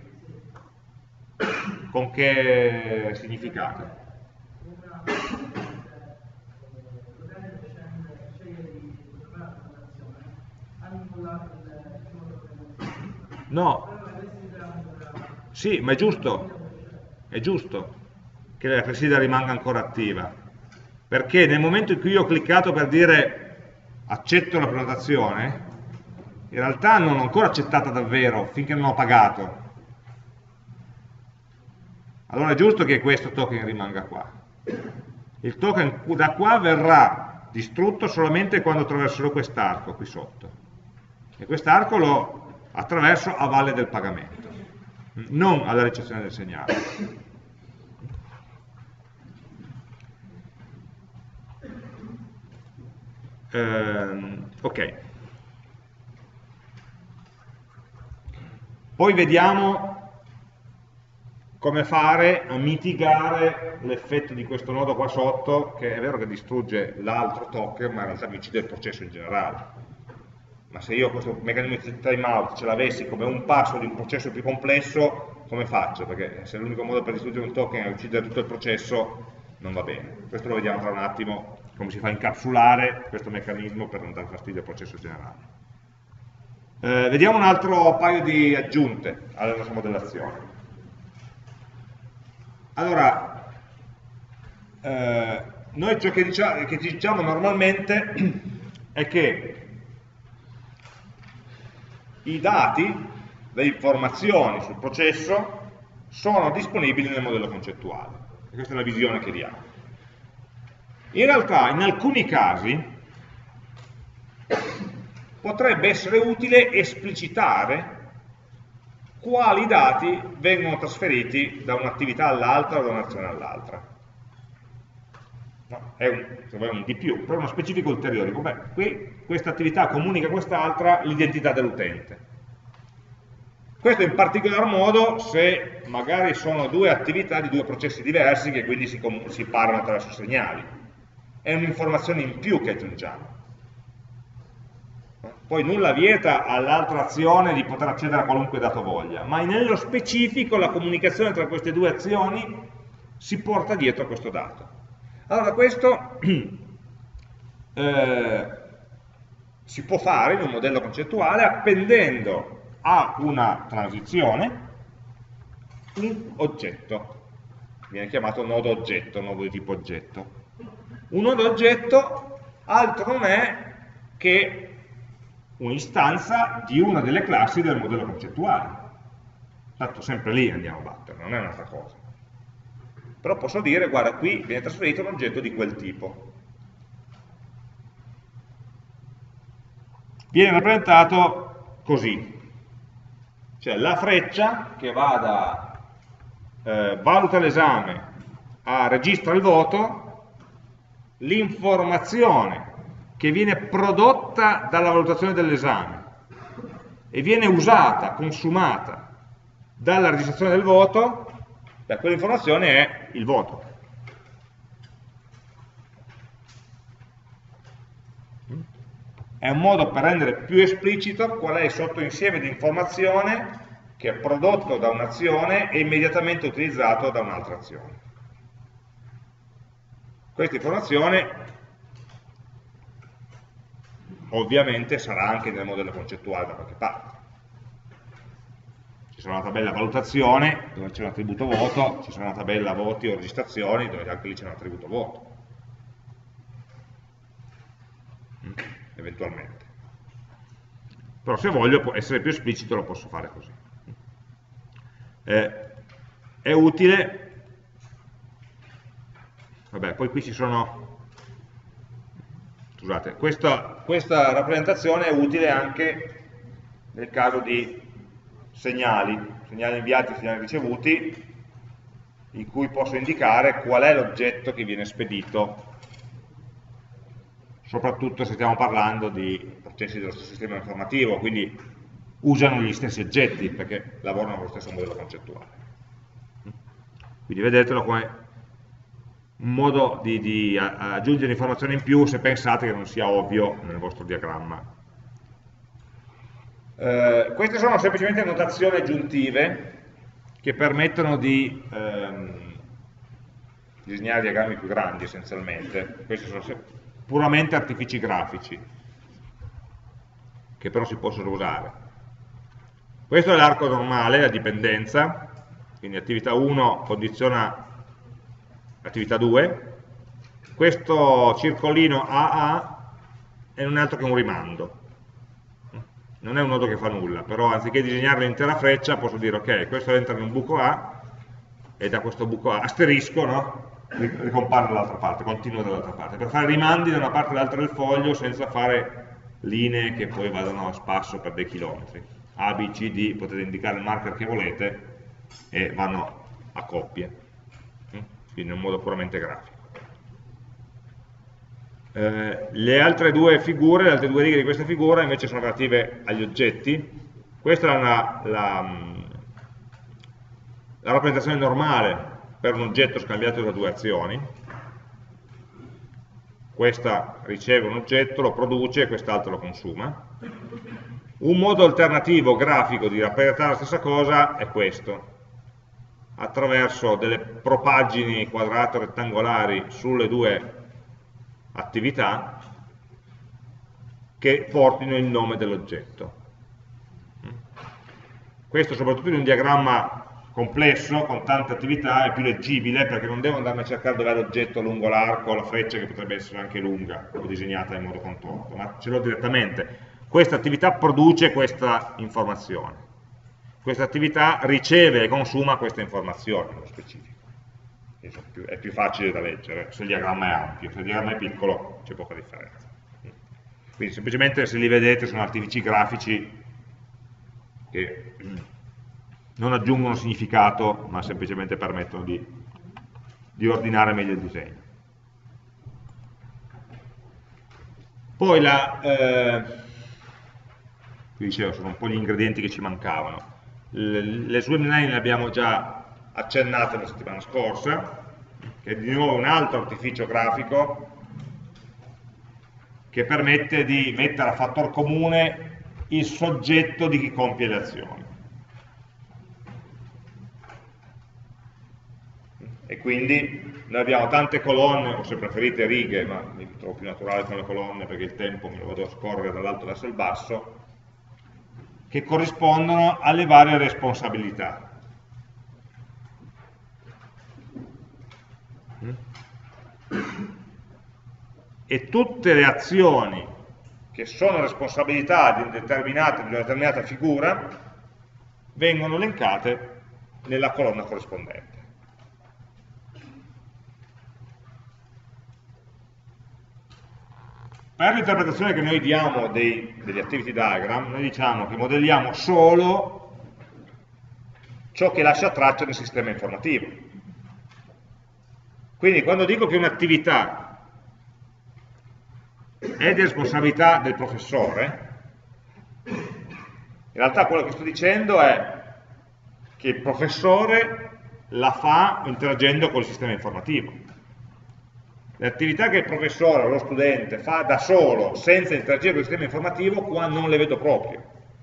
Con che significato? No, sì, ma è giusto che la classifica rimanga ancora attiva, perché nel momento in cui io ho cliccato per dire accetto la prenotazione, in realtà non l'ho ancora accettata davvero finché non ho pagato. Allora è giusto che questo token rimanga qua. Il token da qua verrà distrutto solamente quando attraverserò quest'arco qui sotto. E quest'arco lo attraverso a valle del pagamento, non alla ricezione del segnale. Ok. Poi vediamo come fare a mitigare l'effetto di questo nodo qua sotto, che è vero che distrugge l'altro token, ma in realtà mi uccide il processo in generale. Ma se io questo meccanismo di timeout ce l'avessi come un passo di un processo più complesso, come faccio? Perché se l'unico modo per distruggere un token è uccidere tutto il processo, non va bene. Questo lo vediamo tra un attimo, come si fa a incapsulare questo meccanismo per non dare fastidio al processo generale. Vediamo un altro paio di aggiunte alla nostra modellazione. Allora, noi ciò che diciamo normalmente è che i dati, le informazioni sul processo sono disponibili nel modello concettuale. E questa è la visione che diamo. In realtà, in alcuni casi, potrebbe essere utile esplicitare quali dati vengono trasferiti da un'attività all'altra o da un'azione all'altra. No, è un di più, però uno specifico ulteriore. Beh, qui questa attività comunica a quest'altra l'identità dell'utente. Questo in particolar modo se magari sono due attività di due processi diversi che quindi si parlano attraverso segnali. È un'informazione in più che aggiungiamo. Poi nulla vieta all'altra azione di poter accedere a qualunque dato voglia, ma nello specifico la comunicazione tra queste due azioni si porta dietro questo dato. Allora questo si può fare in un modello concettuale appendendo a una transizione un oggetto, viene chiamato nodo oggetto, nodo di tipo oggetto. Un nodo oggetto altro non è che un'istanza di una delle classi del modello concettuale. Tanto sempre lì andiamo a battere, non è un'altra cosa. Però posso dire, guarda, qui viene trasferito un oggetto di quel tipo. Viene rappresentato così. Cioè la freccia che va da valuta l'esame a registra il voto, l'informazione che viene prodotta dalla valutazione dell'esame e viene usata, consumata dalla registrazione del voto, quell'informazione è il voto. È un modo per rendere più esplicito qual è il sottoinsieme di informazione che è prodotto da un'azione e immediatamente utilizzato da un'altra azione. Questa informazione ovviamente sarà anche nel modello concettuale da qualche parte. Ci sarà una tabella valutazione dove c'è un attributo voto, ci sarà una tabella voti o registrazioni dove anche lì c'è un attributo voto. Eventualmente. Però se voglio essere più esplicito lo posso fare così. È utile, vabbè, poi qui ci sono, scusate, questa rappresentazione è utile anche nel caso di segnali inviati e segnali ricevuti, in cui posso indicare qual è l'oggetto che viene spedito soprattutto se stiamo parlando di processi dello stesso sistema informativo, quindi usano gli stessi oggetti perché lavorano con lo stesso modello concettuale. Quindi vedetelo come un modo di aggiungere informazioni in più se pensate che non sia ovvio nel vostro diagramma. Queste sono semplicemente notazioni aggiuntive che permettono di disegnare diagrammi più grandi essenzialmente. Questi sono puramente artifici grafici che però si possono usare. Questo è l'arco normale, la dipendenza, quindi attività 1 condiziona attività 2, questo circolino AA è un altro che un rimando, non è un nodo che fa nulla, però anziché disegnare l'intera freccia posso dire ok, questo entra in un buco A e da questo buco A asterisco, no? Ricompare dall'altra parte, continua dall'altra parte, per fare rimandi da una parte all'altra del foglio senza fare linee che poi vadano a spasso per dei chilometri. A, B, C, D, potete indicare il marker che volete e vanno a coppie, quindi in un modo puramente grafico. Le altre due figure, le altre due righe di questa figura invece sono relative agli oggetti. Questa è la rappresentazione normale per un oggetto scambiato da due azioni. Questa riceve un oggetto, lo produce e quest'altro lo consuma. Un modo alternativo grafico di rappresentare la stessa cosa è questo, attraverso delle propaggini quadrate o rettangolari sulle due attività che portino il nome dell'oggetto. Questo soprattutto in un diagramma complesso, con tante attività, è più leggibile perché non devo andarmi a cercare dove è l'oggetto lungo l'arco o la freccia che potrebbe essere anche lunga o disegnata in modo contorto, ma ce l'ho direttamente. Questa attività produce questa informazione, questa attività riceve e consuma questa informazione nello specifico. È più facile da leggere se il diagramma è ampio, se il diagramma è piccolo c'è poca differenza. Quindi semplicemente se li vedete sono artifici grafici che non aggiungono significato ma semplicemente permettono di ordinare meglio il disegno. Poi vi dicevo, sono un po' gli ingredienti che ci mancavano. Le swimline le abbiamo già accennate la settimana scorsa, che è di nuovo un altro artificio grafico che permette di mettere a fattor comune il soggetto di chi compie le azioni. E quindi noi abbiamo tante colonne, o se preferite righe, ma mi trovo più naturale con le colonne perché il tempo me lo vado a scorrere dall'alto verso il basso, che corrispondono alle varie responsabilità. E tutte le azioni che sono responsabilità di una determinata figura vengono elencate nella colonna corrispondente. Per l'interpretazione che noi diamo degli activity diagram, noi diciamo che modelliamo solo ciò che lascia traccia nel sistema informativo. Quindi quando dico che un'attività è di responsabilità del professore, in realtà quello che sto dicendo è che il professore la fa interagendo con il sistema informativo. Le attività che il professore o lo studente fa da solo, senza interagire con il sistema informativo, qua non le vedo proprio.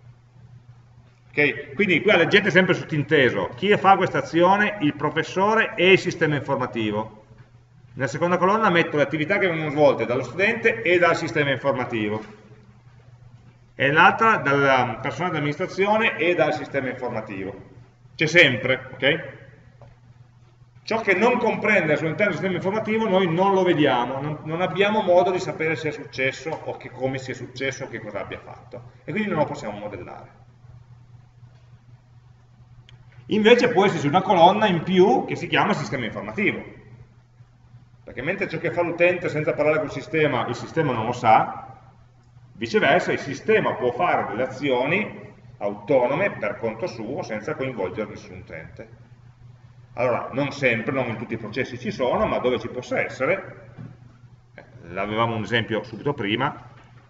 Okay? Quindi qua leggete sempre sottinteso, chi fa questa azione? Il professore e il sistema informativo. Nella seconda colonna metto le attività che vengono svolte dallo studente e dal sistema informativo. E l'altra dalla persona di amministrazione e dal sistema informativo. C'è sempre, ok? Ciò che non comprende sull'interno del sistema informativo noi non lo vediamo, non abbiamo modo di sapere se è successo o come sia successo o che cosa abbia fatto. E quindi non lo possiamo modellare. Invece può esserci una colonna in più che si chiama sistema informativo. Perché mentre ciò che fa l'utente senza parlare col sistema, il sistema non lo sa, viceversa il sistema può fare delle azioni autonome per conto suo senza coinvolgere nessun utente. Allora, non sempre, non in tutti i processi ci sono, ma dove ci possa essere, l'avevamo un esempio subito prima,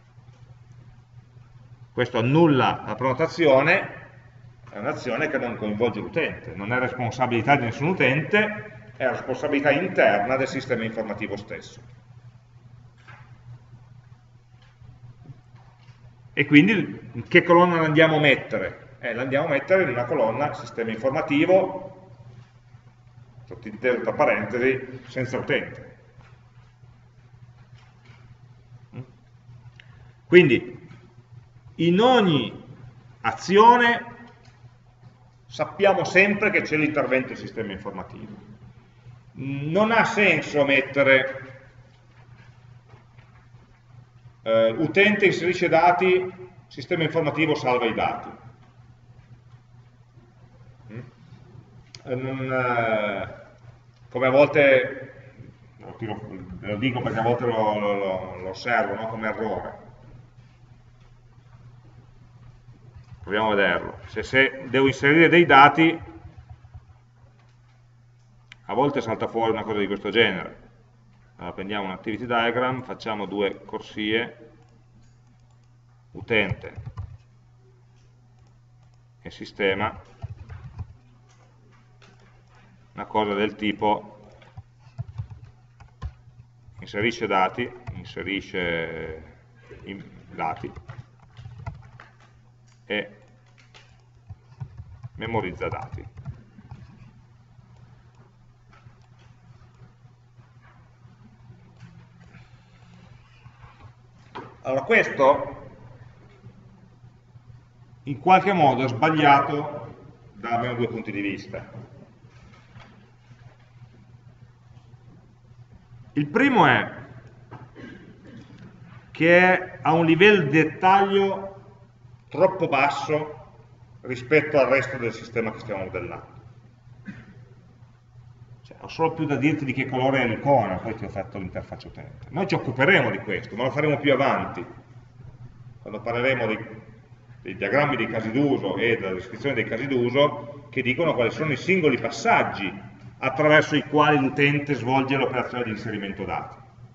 questo annulla la prenotazione, è un'azione che non coinvolge l'utente, non è responsabilità di nessun utente, è responsabilità interna del sistema informativo stesso. E quindi in che colonna la andiamo a mettere? La andiamo a mettere in una colonna sistema informativo, sottinteso tra parentesi, senza utente. Quindi in ogni azione sappiamo sempre che c'è l'intervento del sistema informativo. Non ha senso mettere utente inserisce dati, sistema informativo salva i dati. Come a volte, lo dico perché a volte lo osservo, no? Come errore. Proviamo a vederlo. Se devo inserire dei dati, a volte salta fuori una cosa di questo genere. Allora, prendiamo un activity diagram, facciamo due corsie, utente e sistema, una cosa del tipo inserisce dati, e memorizza dati. Allora questo in qualche modo è sbagliato da almeno due punti di vista. Il primo è che ha un livello di dettaglio troppo basso rispetto al resto del sistema che stiamo modellando. Ho solo più da dirti di che colore è l'icona, poi ti ho fatto l'interfaccia utente. Noi ci occuperemo di questo, ma lo faremo più avanti, quando parleremo dei diagrammi dei casi d'uso e della descrizione dei casi d'uso, che dicono quali sono i singoli passaggi attraverso i quali l'utente svolge l'operazione di inserimento dati.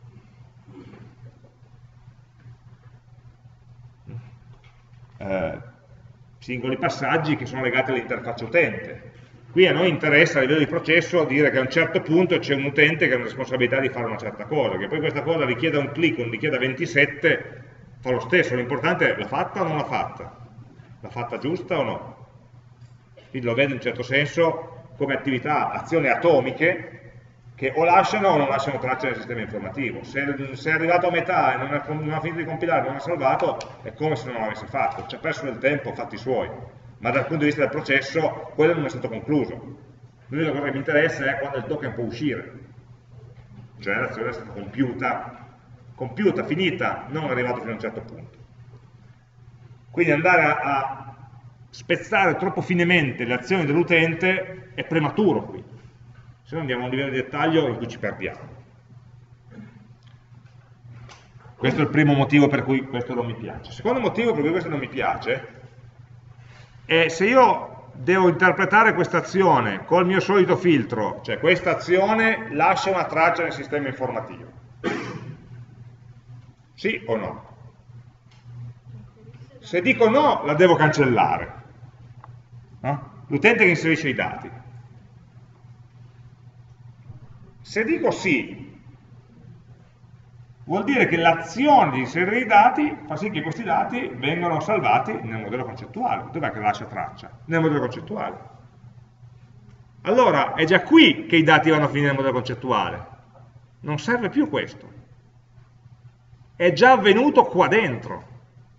Singoli passaggi che sono legati all'interfaccia utente. Qui a noi interessa a livello di processo dire che a un certo punto c'è un utente che ha la responsabilità di fare una certa cosa, che poi questa cosa richieda un click o non richieda 27, fa lo stesso, l'importante è l'ha fatta o non l'ha fatta, l'ha fatta giusta o no. Quindi lo vedo in un certo senso come attività, azioni atomiche che o lasciano o non lasciano traccia nel sistema informativo. Se è arrivato a metà e non ha finito di compilare, non ha salvato, è come se non l'avesse fatto, ci ha perso del tempo, fatti suoi. Ma dal punto di vista del processo quello non è stato concluso. L'unica cosa che mi interessa è quando il token può uscire, cioè l'azione è stata compiuta, finita, non arrivato fino a un certo punto. Quindi andare a spezzare troppo finemente le azioni dell'utente è prematuro qui, se no andiamo a un livello di dettaglio in cui ci perdiamo. Questo è il primo motivo per cui questo non mi piace. Il secondo motivo per cui questo non mi piace è se io devo interpretare questa azione col mio solito filtro, cioè questa azione lascia una traccia nel sistema informativo. Sì o no? Se dico no, la devo cancellare. No? L'utente che inserisce i dati. Se dico sì, vuol dire che l'azione di inserire i dati fa sì che questi dati vengano salvati nel modello concettuale. Dov'è che lascia traccia? Nel modello concettuale. Allora, è già qui che i dati vanno a finire nel modello concettuale. Non serve più questo. È già avvenuto qua dentro.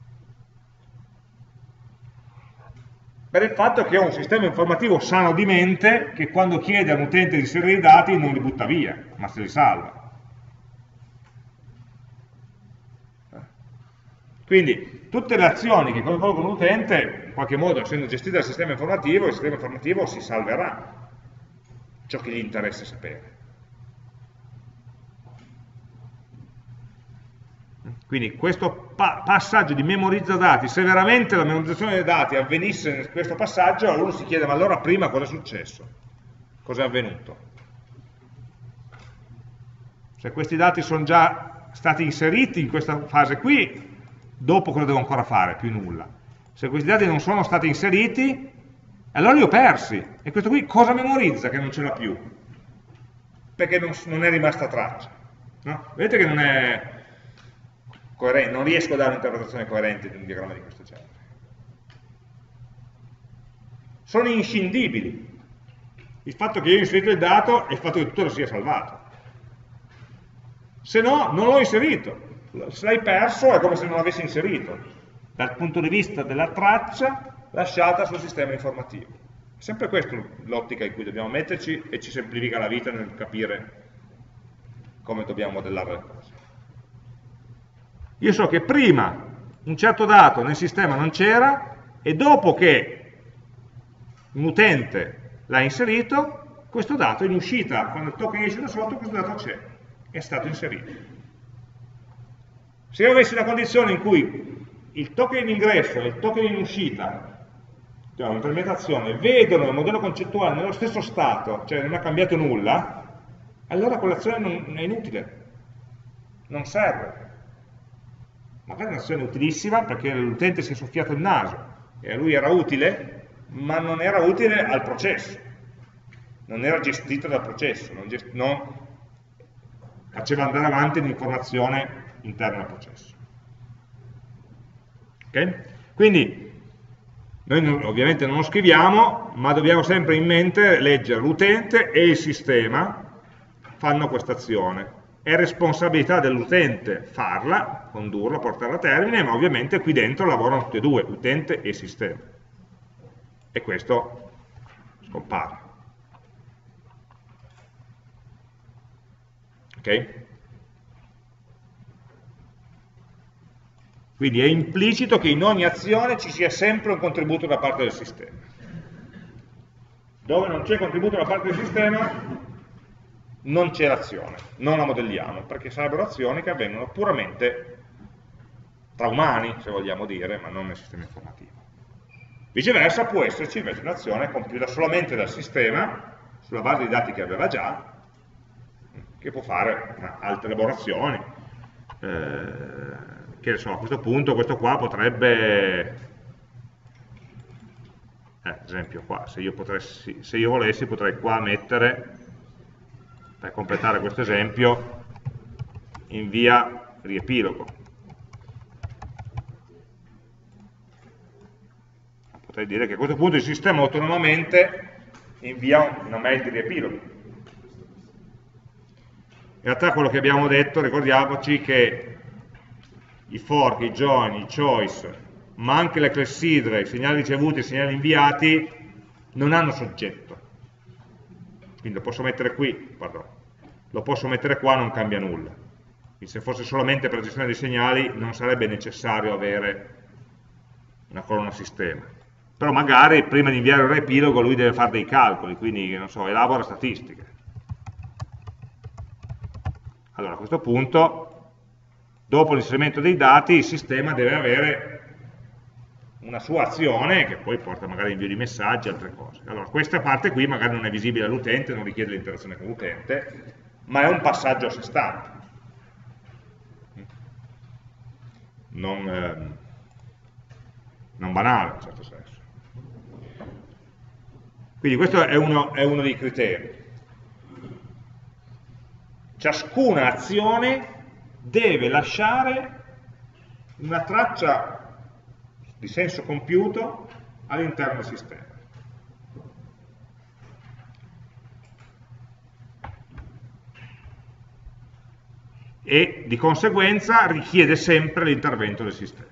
Per il fatto che ho un sistema informativo sano di mente che quando chiede a un utente di inserire i dati non li butta via, ma se li salva. Quindi tutte le azioni che coinvolgono l'utente, in qualche modo, essendo gestite dal sistema informativo, il sistema informativo si salverà ciò che gli interessa sapere. Quindi questo passaggio di memorizza dati, se veramente la memorizzazione dei dati avvenisse in questo passaggio, uno si chiede ma allora prima cosa è successo? Cosa è avvenuto? Se questi dati sono già stati inseriti in questa fase qui, dopo cosa devo ancora fare? Più nulla. Se questi dati non sono stati inseriti, allora li ho persi. E questo qui cosa memorizza che non ce l'ha più? Perché non è rimasta traccia. No? Vedete che non è coerente, non riesco a dare un'interpretazione coerente di un diagramma di questo genere. Sono inscindibili. Il fatto che io ho inserito il dato e il fatto che tutto lo sia salvato. Se no, non l'ho inserito. Se l'hai perso è come se non l'avessi inserito, dal punto di vista della traccia lasciata sul sistema informativo. È sempre questa l'ottica in cui dobbiamo metterci e ci semplifica la vita nel capire come dobbiamo modellare le cose. Io so che prima un certo dato nel sistema non c'era e dopo che un utente l'ha inserito, questo dato in uscita, quando il token esce da sotto, questo dato c'è, è stato inserito. Se io avessi una condizione in cui il token in ingresso e il token in uscita, cioè un'implementazione, vedono il modello concettuale nello stesso stato, cioè non è cambiato nulla, allora quell'azione è inutile, non serve. Magari è un'azione utilissima perché l'utente si è soffiato il naso e a lui era utile, ma non era utile al processo, non era gestita dal processo, non faceva andare avanti l'informazione interna al processo. Okay? Quindi noi ovviamente non lo scriviamo, ma dobbiamo sempre in mente leggere l'utente e il sistema fanno questa azione. È responsabilità dell'utente farla, condurla, portarla a termine, ma ovviamente qui dentro lavorano tutti e due, utente e sistema. E questo scompare. Ok? Quindi è implicito che in ogni azione ci sia sempre un contributo da parte del sistema. Dove non c'è contributo da parte del sistema, non c'è l'azione, non la modelliamo, perché sarebbero azioni che avvengono puramente tra umani, se vogliamo dire, ma non nel sistema informativo. Viceversa può esserci invece un'azione compiuta solamente dal sistema, sulla base dei dati che aveva già, che può fare altre elaborazioni, che ne so, a questo punto questo qua potrebbe, ad esempio qua, se io volessi potrei qua mettere, per completare questo esempio, invia riepilogo. Potrei dire che a questo punto il sistema autonomamente invia una mail di riepilogo. In realtà quello che abbiamo detto, ricordiamoci che i fork, i join, i choice, ma anche le clessidre, i segnali ricevuti e i segnali inviati non hanno soggetto. Quindi lo posso mettere qui, pardon, lo posso mettere qua, non cambia nulla. Quindi se fosse solamente per la gestione dei segnali non sarebbe necessario avere una colonna sistema. Però magari prima di inviare un riepilogo lui deve fare dei calcoli, quindi non so, elabora statistiche. Allora a questo punto, dopo l'inserimento dei dati, il sistema deve avere una sua azione che poi porta magari invio di messaggi e altre cose. Allora questa parte qui magari non è visibile all'utente, non richiede l'interazione con l'utente, ma è un passaggio a sé stante. Non banale in un certo senso. Quindi questo è uno dei criteri. Ciascuna azione deve lasciare una traccia di senso compiuto all'interno del sistema. E di conseguenza richiede sempre l'intervento del sistema.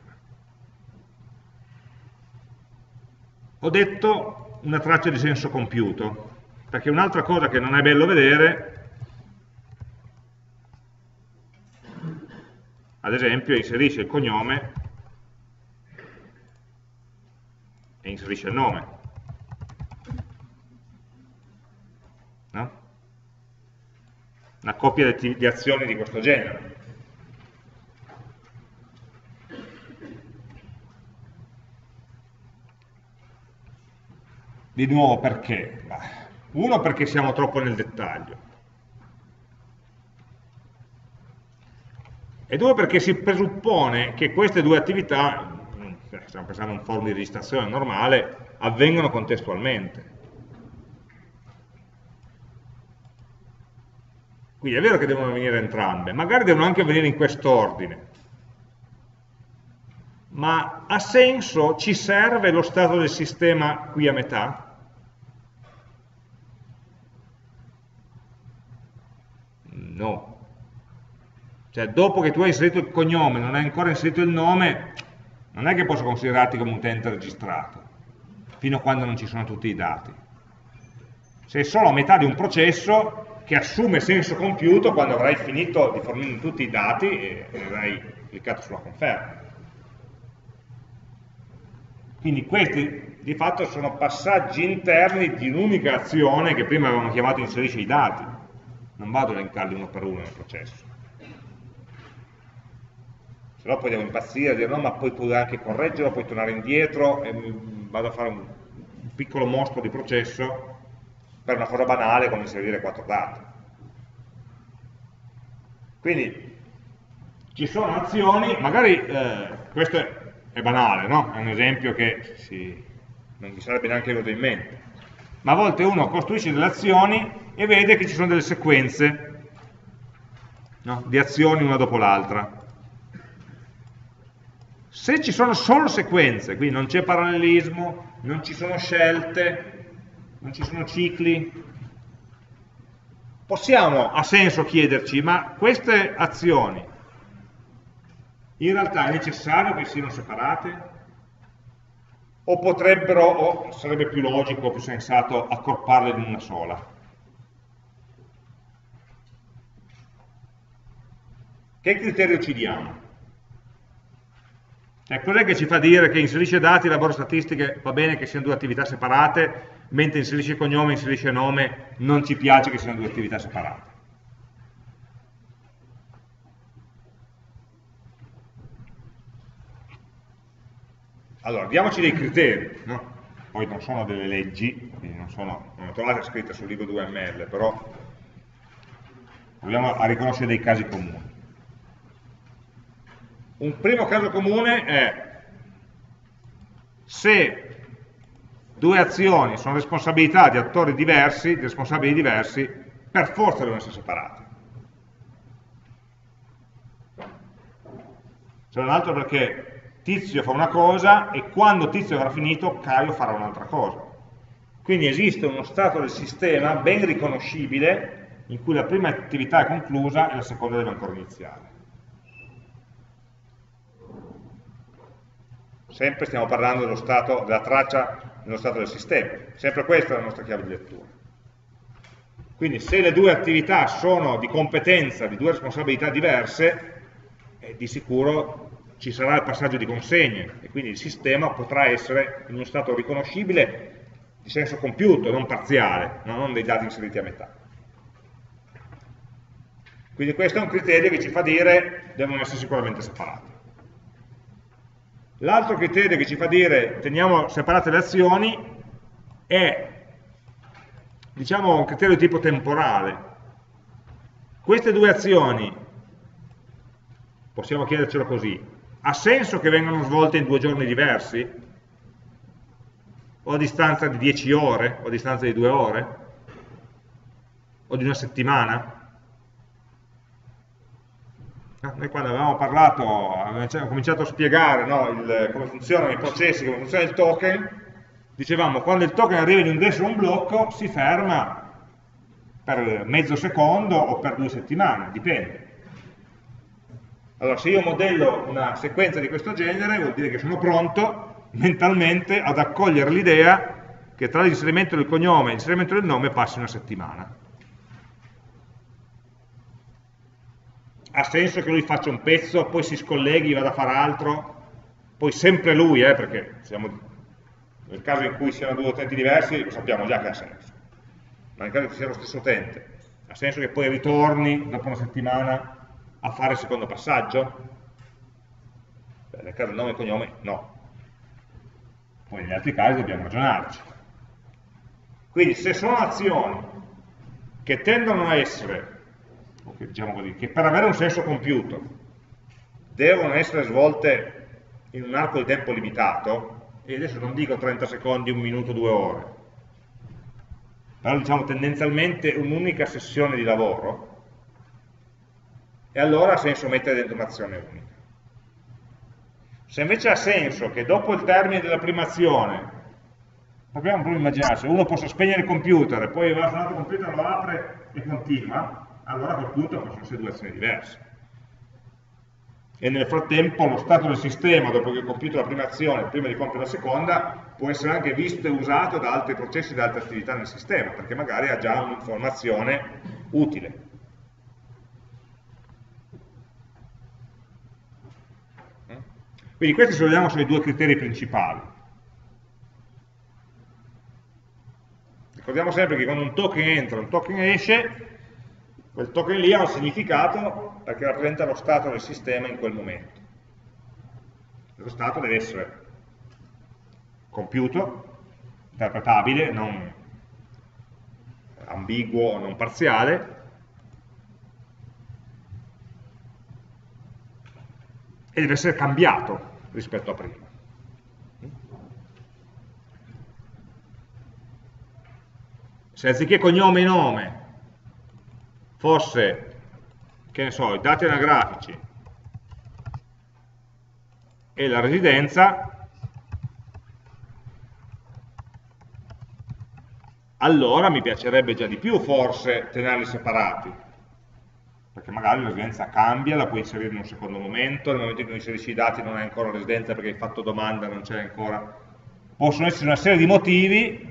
Ho detto una traccia di senso compiuto, perché un'altra cosa che non è bello vedere, ad esempio, inserisce il cognome e inserisce il nome. No? Una coppia di azioni di questo genere. Di nuovo perché? Uno, perché siamo troppo nel dettaglio. e 2 perché si presuppone che queste due attività, stiamo pensando a un forum di registrazione normale, avvengono contestualmente. Quindi è vero che devono avvenire entrambe, magari devono anche avvenire in quest'ordine, ma ha senso, ci serve lo stato del sistema qui a metà? No. Cioè, dopo che tu hai inserito il cognome, non hai ancora inserito il nome, non è che posso considerarti come utente registrato, fino a quando non ci sono tutti i dati. Sei solo a metà di un processo che assume senso compiuto quando avrai finito di fornire tutti i dati e avrai cliccato sulla conferma. Quindi questi di fatto sono passaggi interni di un'unica azione che prima avevamo chiamato inserisce i dati. Non vado a elencarli uno per uno nel processo. Se no poi devo impazzire e dire no, ma poi puoi anche correggerlo, puoi tornare indietro e vado a fare un piccolo mostro di processo per una cosa banale come inserire 4 dati. Quindi ci sono azioni, magari questo è banale, no? È un esempio che non mi sarebbe neanche venuto in mente, ma a volte uno costruisce delle azioni e vede che ci sono delle sequenze, no? Di azioni una dopo l'altra. Se ci sono solo sequenze, quindi non c'è parallelismo, non ci sono scelte, non ci sono cicli, ha senso chiederci, ma queste azioni in realtà è necessario che siano separate? O potrebbero, o sarebbe più logico, più sensato accorparle in una sola? Che criterio ci diamo? Cos'è che ci fa dire che inserisce dati, lavoro statistiche, va bene che siano due attività separate, mentre inserisce cognome, inserisce nome, non ci piace che siano due attività separate? Allora, diamoci dei criteri, no? Poi non sono delle leggi, quindi non le trovate scritte sul libro 2ML, però proviamo a riconoscere dei casi comuni. Un primo caso comune è se due azioni sono responsabilità di attori diversi, di responsabili diversi, per forza devono essere separate. Se non altro perché Tizio fa una cosa e quando Tizio avrà finito Caio farà un'altra cosa. Quindi esiste uno stato del sistema ben riconoscibile in cui la prima attività è conclusa e la seconda deve ancora iniziare. Sempre stiamo parlando dello stato, della traccia nello stato del sistema. Sempre questa è la nostra chiave di lettura. Quindi se le due attività sono di competenza, di due responsabilità diverse, di sicuro ci sarà il passaggio di consegne e quindi il sistema potrà essere in uno stato riconoscibile di senso compiuto, non parziale, non dei dati inseriti a metà. Quindi questo è un criterio che ci fa dire che devono essere sicuramente separati. L'altro criterio che ci fa dire teniamo separate le azioni è, diciamo, un criterio di tipo temporale. Queste due azioni, possiamo chiedercelo così, ha senso che vengano svolte in 2 giorni diversi? O a distanza di 10 ore? O a distanza di 2 ore? O di una settimana? Noi quando avevamo parlato, abbiamo cominciato a spiegare, no, come funzionano i processi, come funziona il token, dicevamo quando il token arriva in ingresso a un blocco si ferma per mezzo secondo o per 2 settimane, dipende. Allora se io modello una sequenza di questo genere vuol dire che sono pronto mentalmente ad accogliere l'idea che tra l'inserimento del cognome e l'inserimento del nome passi una settimana. Ha senso che lui faccia un pezzo, poi si scolleghi, vada a fare altro, poi sempre lui, perché siamo, nel caso in cui siano 2 utenti diversi lo sappiamo già che ha senso, ma nel caso in cui sia lo stesso utente, ha senso che poi ritorni dopo una settimana a fare il secondo passaggio? Beh, nel caso del nome e cognome no, poi negli altri casi dobbiamo ragionarci. Quindi se sono azioni che tendono a essere, diciamo così, che per avere un senso compiuto devono essere svolte in un arco di tempo limitato, e adesso non dico 30 secondi, un minuto, 2 ore, però diciamo tendenzialmente un'unica sessione di lavoro, e allora ha senso mettere dentro un'azione unica. Se invece ha senso che dopo il termine della prima azione, proviamo proprio a immaginarsi, uno possa spegnere il computer e poi va sull'altro computer, lo apre e continua, allora a quel punto possono essere due azioni diverse. E nel frattempo lo stato del sistema, dopo che ho compiuto la prima azione, prima di compiere la seconda, può essere anche visto e usato da altri processi, da altre attività nel sistema, perché magari ha già un'informazione utile. Quindi questi sono i due criteri principali. Ricordiamo sempre che quando un token entra, un token esce, quel token lì ha un significato perché rappresenta lo stato del sistema in quel momento. Lo stato deve essere compiuto, interpretabile, non ambiguo o non parziale, e deve essere cambiato rispetto a prima. Se anziché cognome e nome fosse, che ne so, i dati anagrafici e la residenza, allora mi piacerebbe già di più forse tenerli separati, perché magari la residenza cambia, la puoi inserire in un secondo momento, nel momento in cui inserisci i dati non hai ancora la residenza perché hai fatto domanda, non c'è ancora. Possono essere una serie di motivi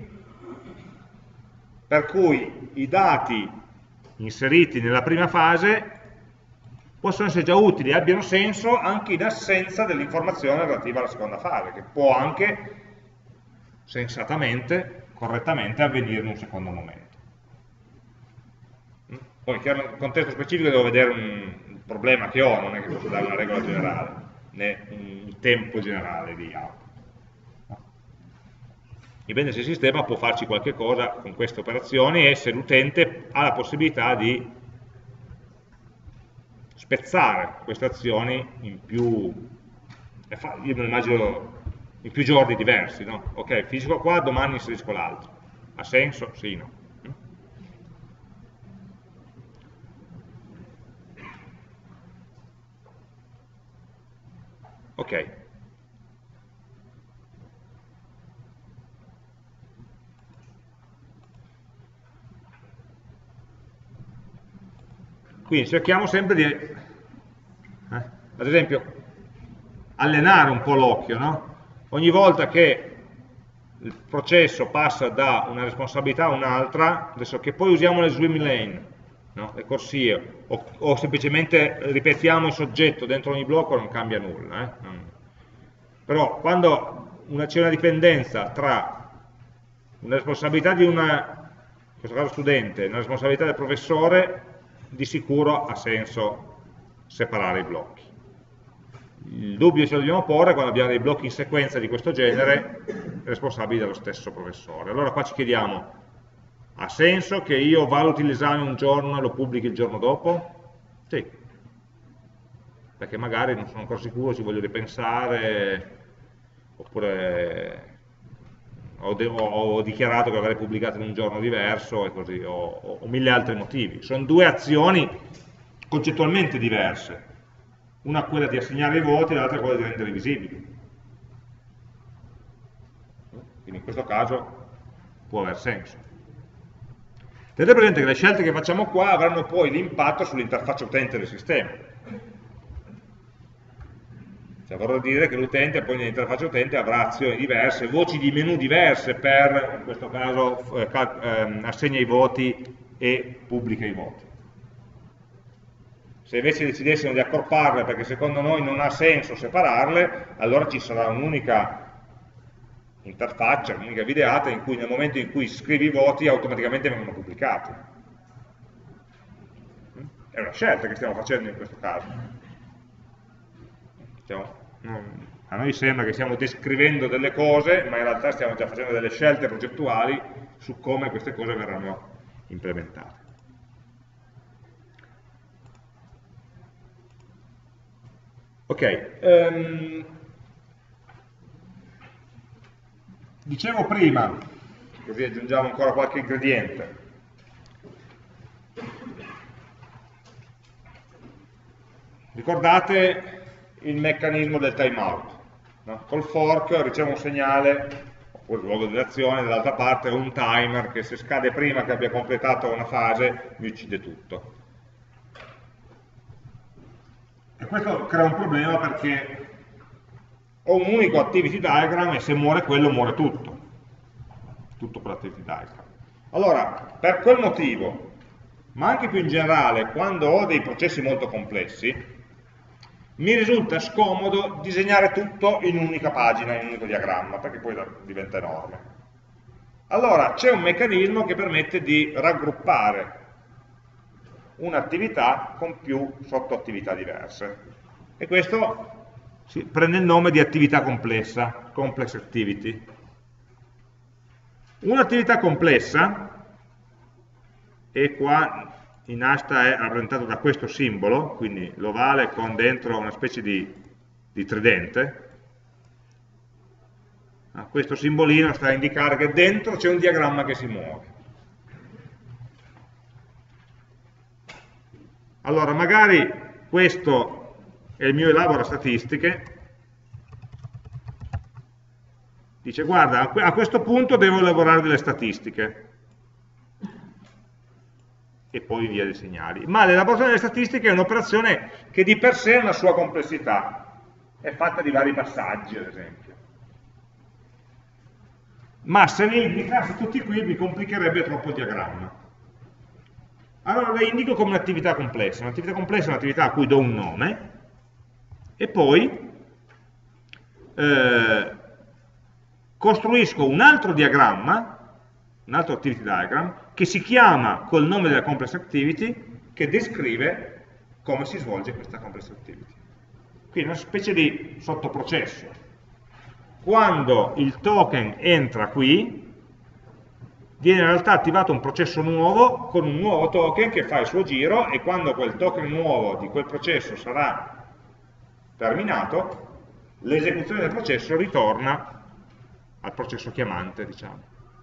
per cui i dati inseriti nella prima fase possono essere già utili e abbiano senso anche in assenza dell'informazione relativa alla seconda fase, che può anche sensatamente, correttamente avvenire in un secondo momento. Poi nel contesto specifico devo vedere un problema che ho, non è che posso dare una regola generale, né un tempo generale di output. Dipende se il sistema può farci qualche cosa con queste operazioni e se l'utente ha la possibilità di spezzare queste azioni in più, io me lo immagino in più giorni diversi, no? Ok, finisco qua, domani inserisco l'altro. Ha senso? Sì, no. Ok. Quindi cerchiamo sempre di, ad esempio, allenare un po' l'occhio, no? Ogni volta che il processo passa da una responsabilità a un'altra, adesso che poi usiamo le swim lane, no? Le corsie, o semplicemente ripetiamo il soggetto dentro ogni blocco, non cambia nulla. Però quando c'è una dipendenza tra una responsabilità di in questo caso studente, e una responsabilità del professore, di sicuro ha senso separare i blocchi. Il dubbio ce lo dobbiamo porre quando abbiamo dei blocchi in sequenza di questo genere, responsabili dello stesso professore. Allora qua ci chiediamo, ha senso che io valuti l'esame un giorno e lo pubblichi il giorno dopo? Sì, perché magari non sono ancora sicuro, ci voglio ripensare, oppure ho dichiarato che l'avrei pubblicato in un giorno diverso, e così, o mille altri motivi. Sono due azioni concettualmente diverse. Una è quella di assegnare i voti e l'altra è quella di renderli visibili. Quindi in questo caso può aver senso. Tenete presente che le scelte che facciamo qua avranno poi l'impatto sull'interfaccia utente del sistema. Cioè vorrà dire che l'utente poi nell'interfaccia utente avrà azioni diverse, voci di menu diverse per, in questo caso, assegna i voti e pubblica i voti. Se invece decidessimo di accorparle perché secondo noi non ha senso separarle, allora ci sarà un'unica interfaccia, un'unica videata in cui nel momento in cui scrivi i voti automaticamente vengono pubblicati. È una scelta che stiamo facendo in questo caso. A noi sembra che stiamo descrivendo delle cose, ma in realtà stiamo già facendo delle scelte progettuali su come queste cose verranno implementate. Ok, dicevo prima, così aggiungiamo ancora qualche ingrediente, ricordate il meccanismo del timeout, no? Col fork ricevo un segnale, oppure luogo dell'azione, dall'altra parte un timer che se scade prima che abbia completato una fase mi uccide tutto. E questo crea un problema perché ho un unico activity diagram e se muore quello muore tutto quell'activity diagram. Allora, per quel motivo, ma anche più in generale, quando ho dei processi molto complessi, mi risulta scomodo disegnare tutto in un'unica pagina, in un unico diagramma, perché poi diventa enorme. Allora, c'è un meccanismo che permette di raggruppare un'attività con più sottoattività diverse. E questo prende il nome di attività complessa, complex activity. Un'attività complessa, e qua in asta è rappresentato da questo simbolo, quindi l'ovale con dentro una specie di tridente. Questo simbolino sta a indicare che dentro c'è un diagramma che si muove. Allora, magari questo è il mio elabora statistiche, dice guarda, a questo punto devo elaborare delle statistiche, e poi via dei segnali. Ma l'elaborazione delle statistiche è un'operazione che di per sé ha una sua complessità, è fatta di vari passaggi, ad esempio. Ma se li indicassi tutti qui mi complicherebbe troppo il diagramma. Allora le indico come un'attività complessa. Un'attività complessa è un'attività a cui do un nome e poi costruisco un altro diagramma, un altro activity diagram, che si chiama col nome della complex activity, che descrive come si svolge questa complex activity. Quindi una specie di sottoprocesso. Quando il token entra qui, viene in realtà attivato un processo nuovo con un nuovo token che fa il suo giro, e quando quel token nuovo di quel processo sarà terminato, l'esecuzione del processo ritorna al processo chiamante, diciamo.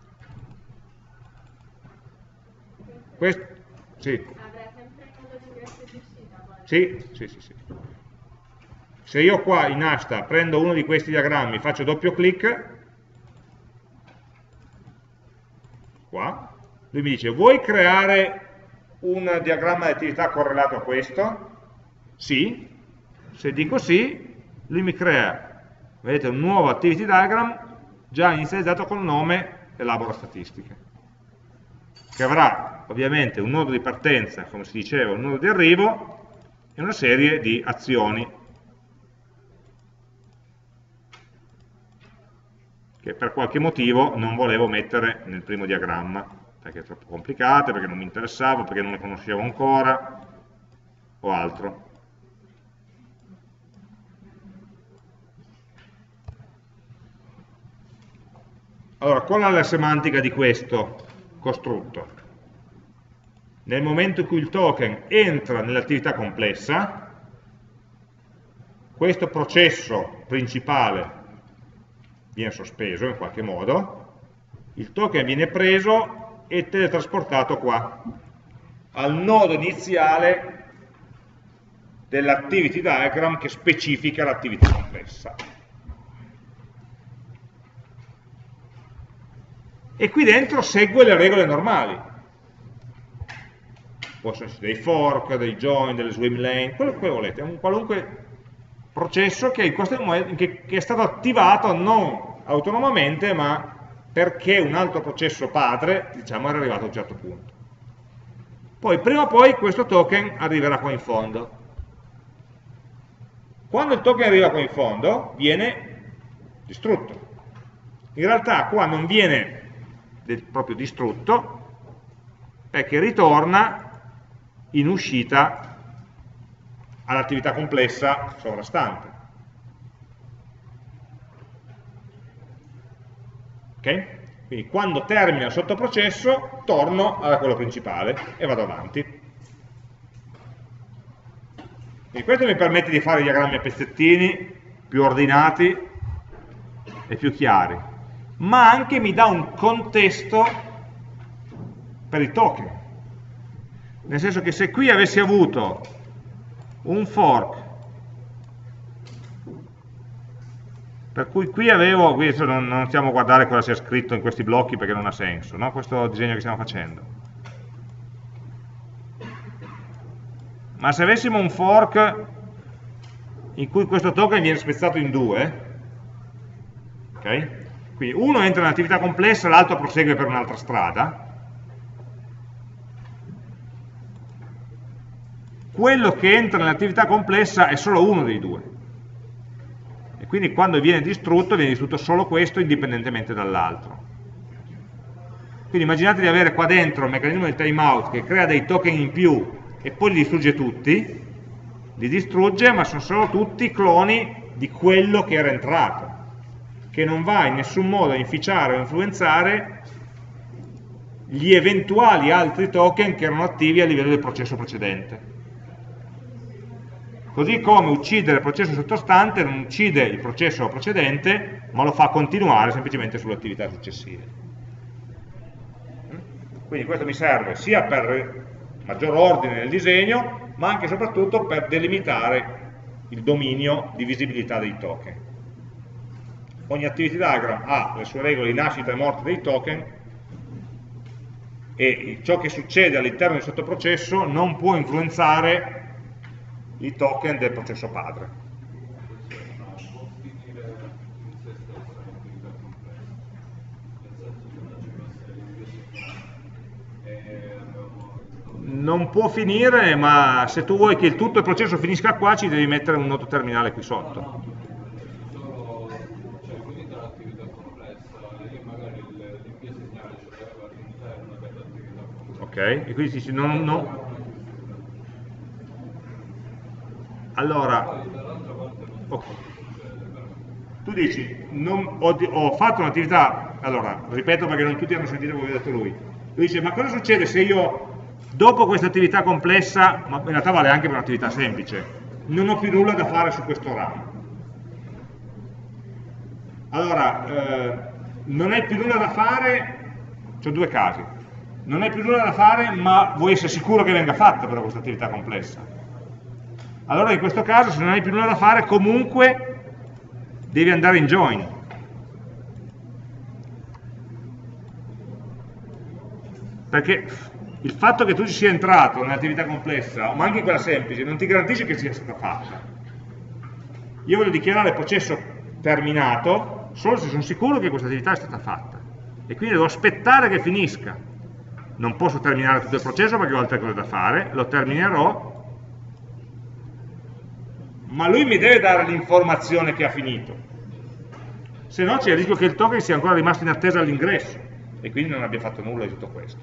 Questo, sì. Avrà sempre il modo di ingresso e di uscita? Sì. Se io qua in asta prendo uno di questi diagrammi, faccio doppio clic, qua, lui mi dice vuoi creare un diagramma di attività correlato a questo? Sì. Se dico sì, lui mi crea, vedete, un nuovo activity diagram già inizializzato col nome elabora statistiche, che avrà ovviamente un nodo di partenza, come si diceva, un nodo di arrivo e una serie di azioni che per qualche motivo non volevo mettere nel primo diagramma, perché è troppo complicate, perché non mi interessava, perché non le conoscevo ancora o altro. Allora, qual è la semantica di questo costrutto? Nel momento in cui il token entra nell'attività complessa, questo processo principale viene sospeso in qualche modo, il token viene preso e teletrasportato qua, al nodo iniziale dell'activity diagram che specifica l'attività complessa. E qui dentro segue le regole normali. Possono essere dei fork, dei join, delle swim lane, quello che volete, un qualunque processo che è stato attivato non autonomamente, ma perché un altro processo padre, diciamo, era arrivato a un certo punto. Poi, prima o poi, questo token arriverà qua in fondo. Quando il token arriva qua in fondo, viene distrutto. In realtà qua non viene proprio distrutto, perché ritorna in uscita all'attività complessa sovrastante. Ok? Quindi quando termina il sottoprocesso torno a quello principale e vado avanti. Quindi E questo mi permette di fare diagrammi a pezzettini più ordinati e più chiari, ma anche mi dà un contesto per i token. Nel senso che se qui avessi avuto un fork, per cui qui avevo, qui adesso non stiamo a guardare cosa sia scritto in questi blocchi perché non ha senso, no? Questo disegno che stiamo facendo. Ma se avessimo un fork in cui questo token viene spezzato in due, ok? Quindi uno entra in un'attività complessa, l'altro prosegue per un'altra strada, quello che entra nell'attività complessa è solo uno dei due. E quindi quando viene distrutto solo questo indipendentemente dall'altro. Quindi immaginate di avere qua dentro il meccanismo del timeout che crea dei token in più e poi li distrugge tutti, li distrugge, ma sono solo tutti cloni di quello che era entrato, che non va in nessun modo a inficiare o influenzare gli eventuali altri token che erano attivi a livello del processo precedente. Così come uccidere il processo sottostante non uccide il processo precedente, ma lo fa continuare semplicemente sulle attività successive. Quindi questo mi serve sia per maggior ordine nel disegno, ma anche e soprattutto per delimitare il dominio di visibilità dei token. Ogni activity diagram ha le sue regole di nascita e morte dei token e ciò che succede all'interno del sottoprocesso non può influenzare i token del processo padre. Non può finire, ma se tu vuoi che tutto il processo finisca qua ci devi mettere un nodo terminale qui sotto. Ok? E quindi dici no. Allora, okay. Tu dici, ho fatto un'attività, allora, ripeto perché non tutti hanno sentito come ha detto lui. Lui dice, ma cosa succede se io, dopo questa attività complessa, ma in realtà vale anche per un'attività semplice, non ho più nulla da fare su questo ramo? Allora, non hai più nulla da fare, c'ho due casi. Non hai più nulla da fare, ma vuoi essere sicuro che venga fatta però questa attività complessa. Allora in questo caso, se non hai più nulla da fare, comunque devi andare in join. Perché il fatto che tu ci sia entrato nell'attività complessa, ma anche in quella semplice, non ti garantisce che sia stata fatta. Io voglio dichiarare il processo terminato solo se sono sicuro che questa attività è stata fatta. E quindi devo aspettare che finisca. Non posso terminare tutto il processo perché ho altre cose da fare, lo terminerò, ma lui mi deve dare l'informazione che ha finito. Se no c'è il rischio che il token sia ancora rimasto in attesa all'ingresso e quindi non abbia fatto nulla di tutto questo.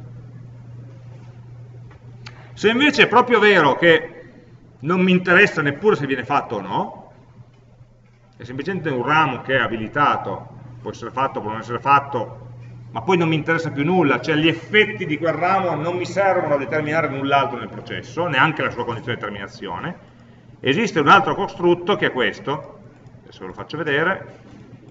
Se invece è proprio vero che non mi interessa neppure se viene fatto o no, è semplicemente un ramo che è abilitato, può essere fatto, può non essere fatto, ma poi non mi interessa più nulla, cioè gli effetti di quel ramo non mi servono a determinare null'altro nel processo, neanche la sua condizione di terminazione. Esiste un altro costrutto che è questo, adesso ve lo faccio vedere,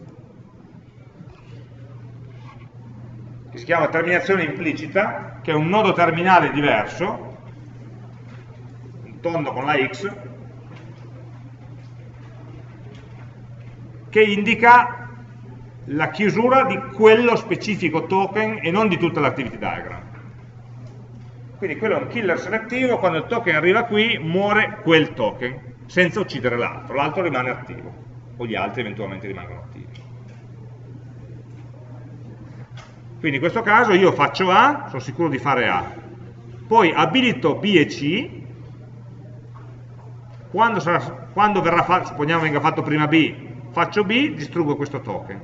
che si chiama terminazione implicita, che è un nodo terminale diverso, un tondo con la X, che indica la chiusura di quello specifico token e non di tutta l'activity diagram. Quindi quello è un killer selettivo, quando il token arriva qui muore quel token, senza uccidere l'altro, l'altro rimane attivo, o gli altri eventualmente rimangono attivi. Quindi in questo caso io faccio A, sono sicuro di fare A, poi abilito B e C, quando verrà fatto, supponiamo venga fatto prima B, faccio B, distruggo questo token.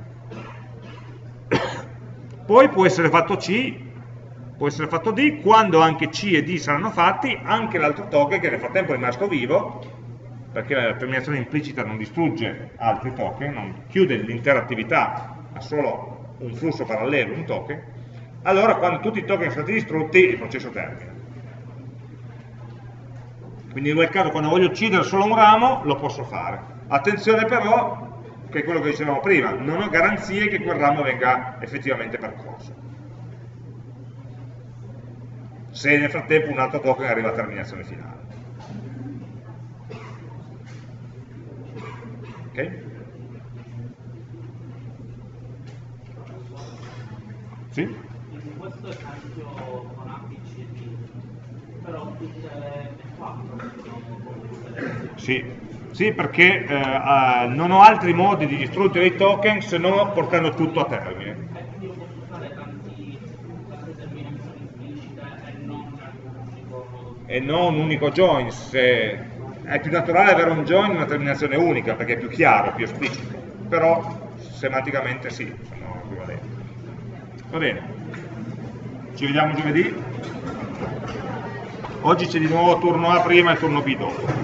Poi può essere fatto C, può essere fatto D, quando anche C e D saranno fatti, anche l'altro token che nel frattempo è rimasto vivo, perché la terminazione implicita non distrugge altri token, non chiude l'intera attività, ha solo un flusso parallelo, un token, allora quando tutti i token sono stati distrutti il processo termina. Quindi in quel caso quando voglio uccidere solo un ramo lo posso fare. Attenzione però, che è quello che dicevamo prima, non ho garanzie che quel ramo venga effettivamente percorso. Se nel frattempo un altro token arriva a terminazione finale. Ok? Sì? In questo esempio con ABCD, però tutte le F4 sono Sì. Sì, perché non ho altri modi di distruggere i token se non portando tutto a termine. e quindi io posso usare tante terminazioni implicite E non un unico join. È più naturale avere un join in una terminazione unica, perché è più chiaro, più esplicito. Però semanticamente sì, sono equivalenti. Va bene. Ci vediamo giovedì. Oggi c'è di nuovo turno A prima e turno B dopo.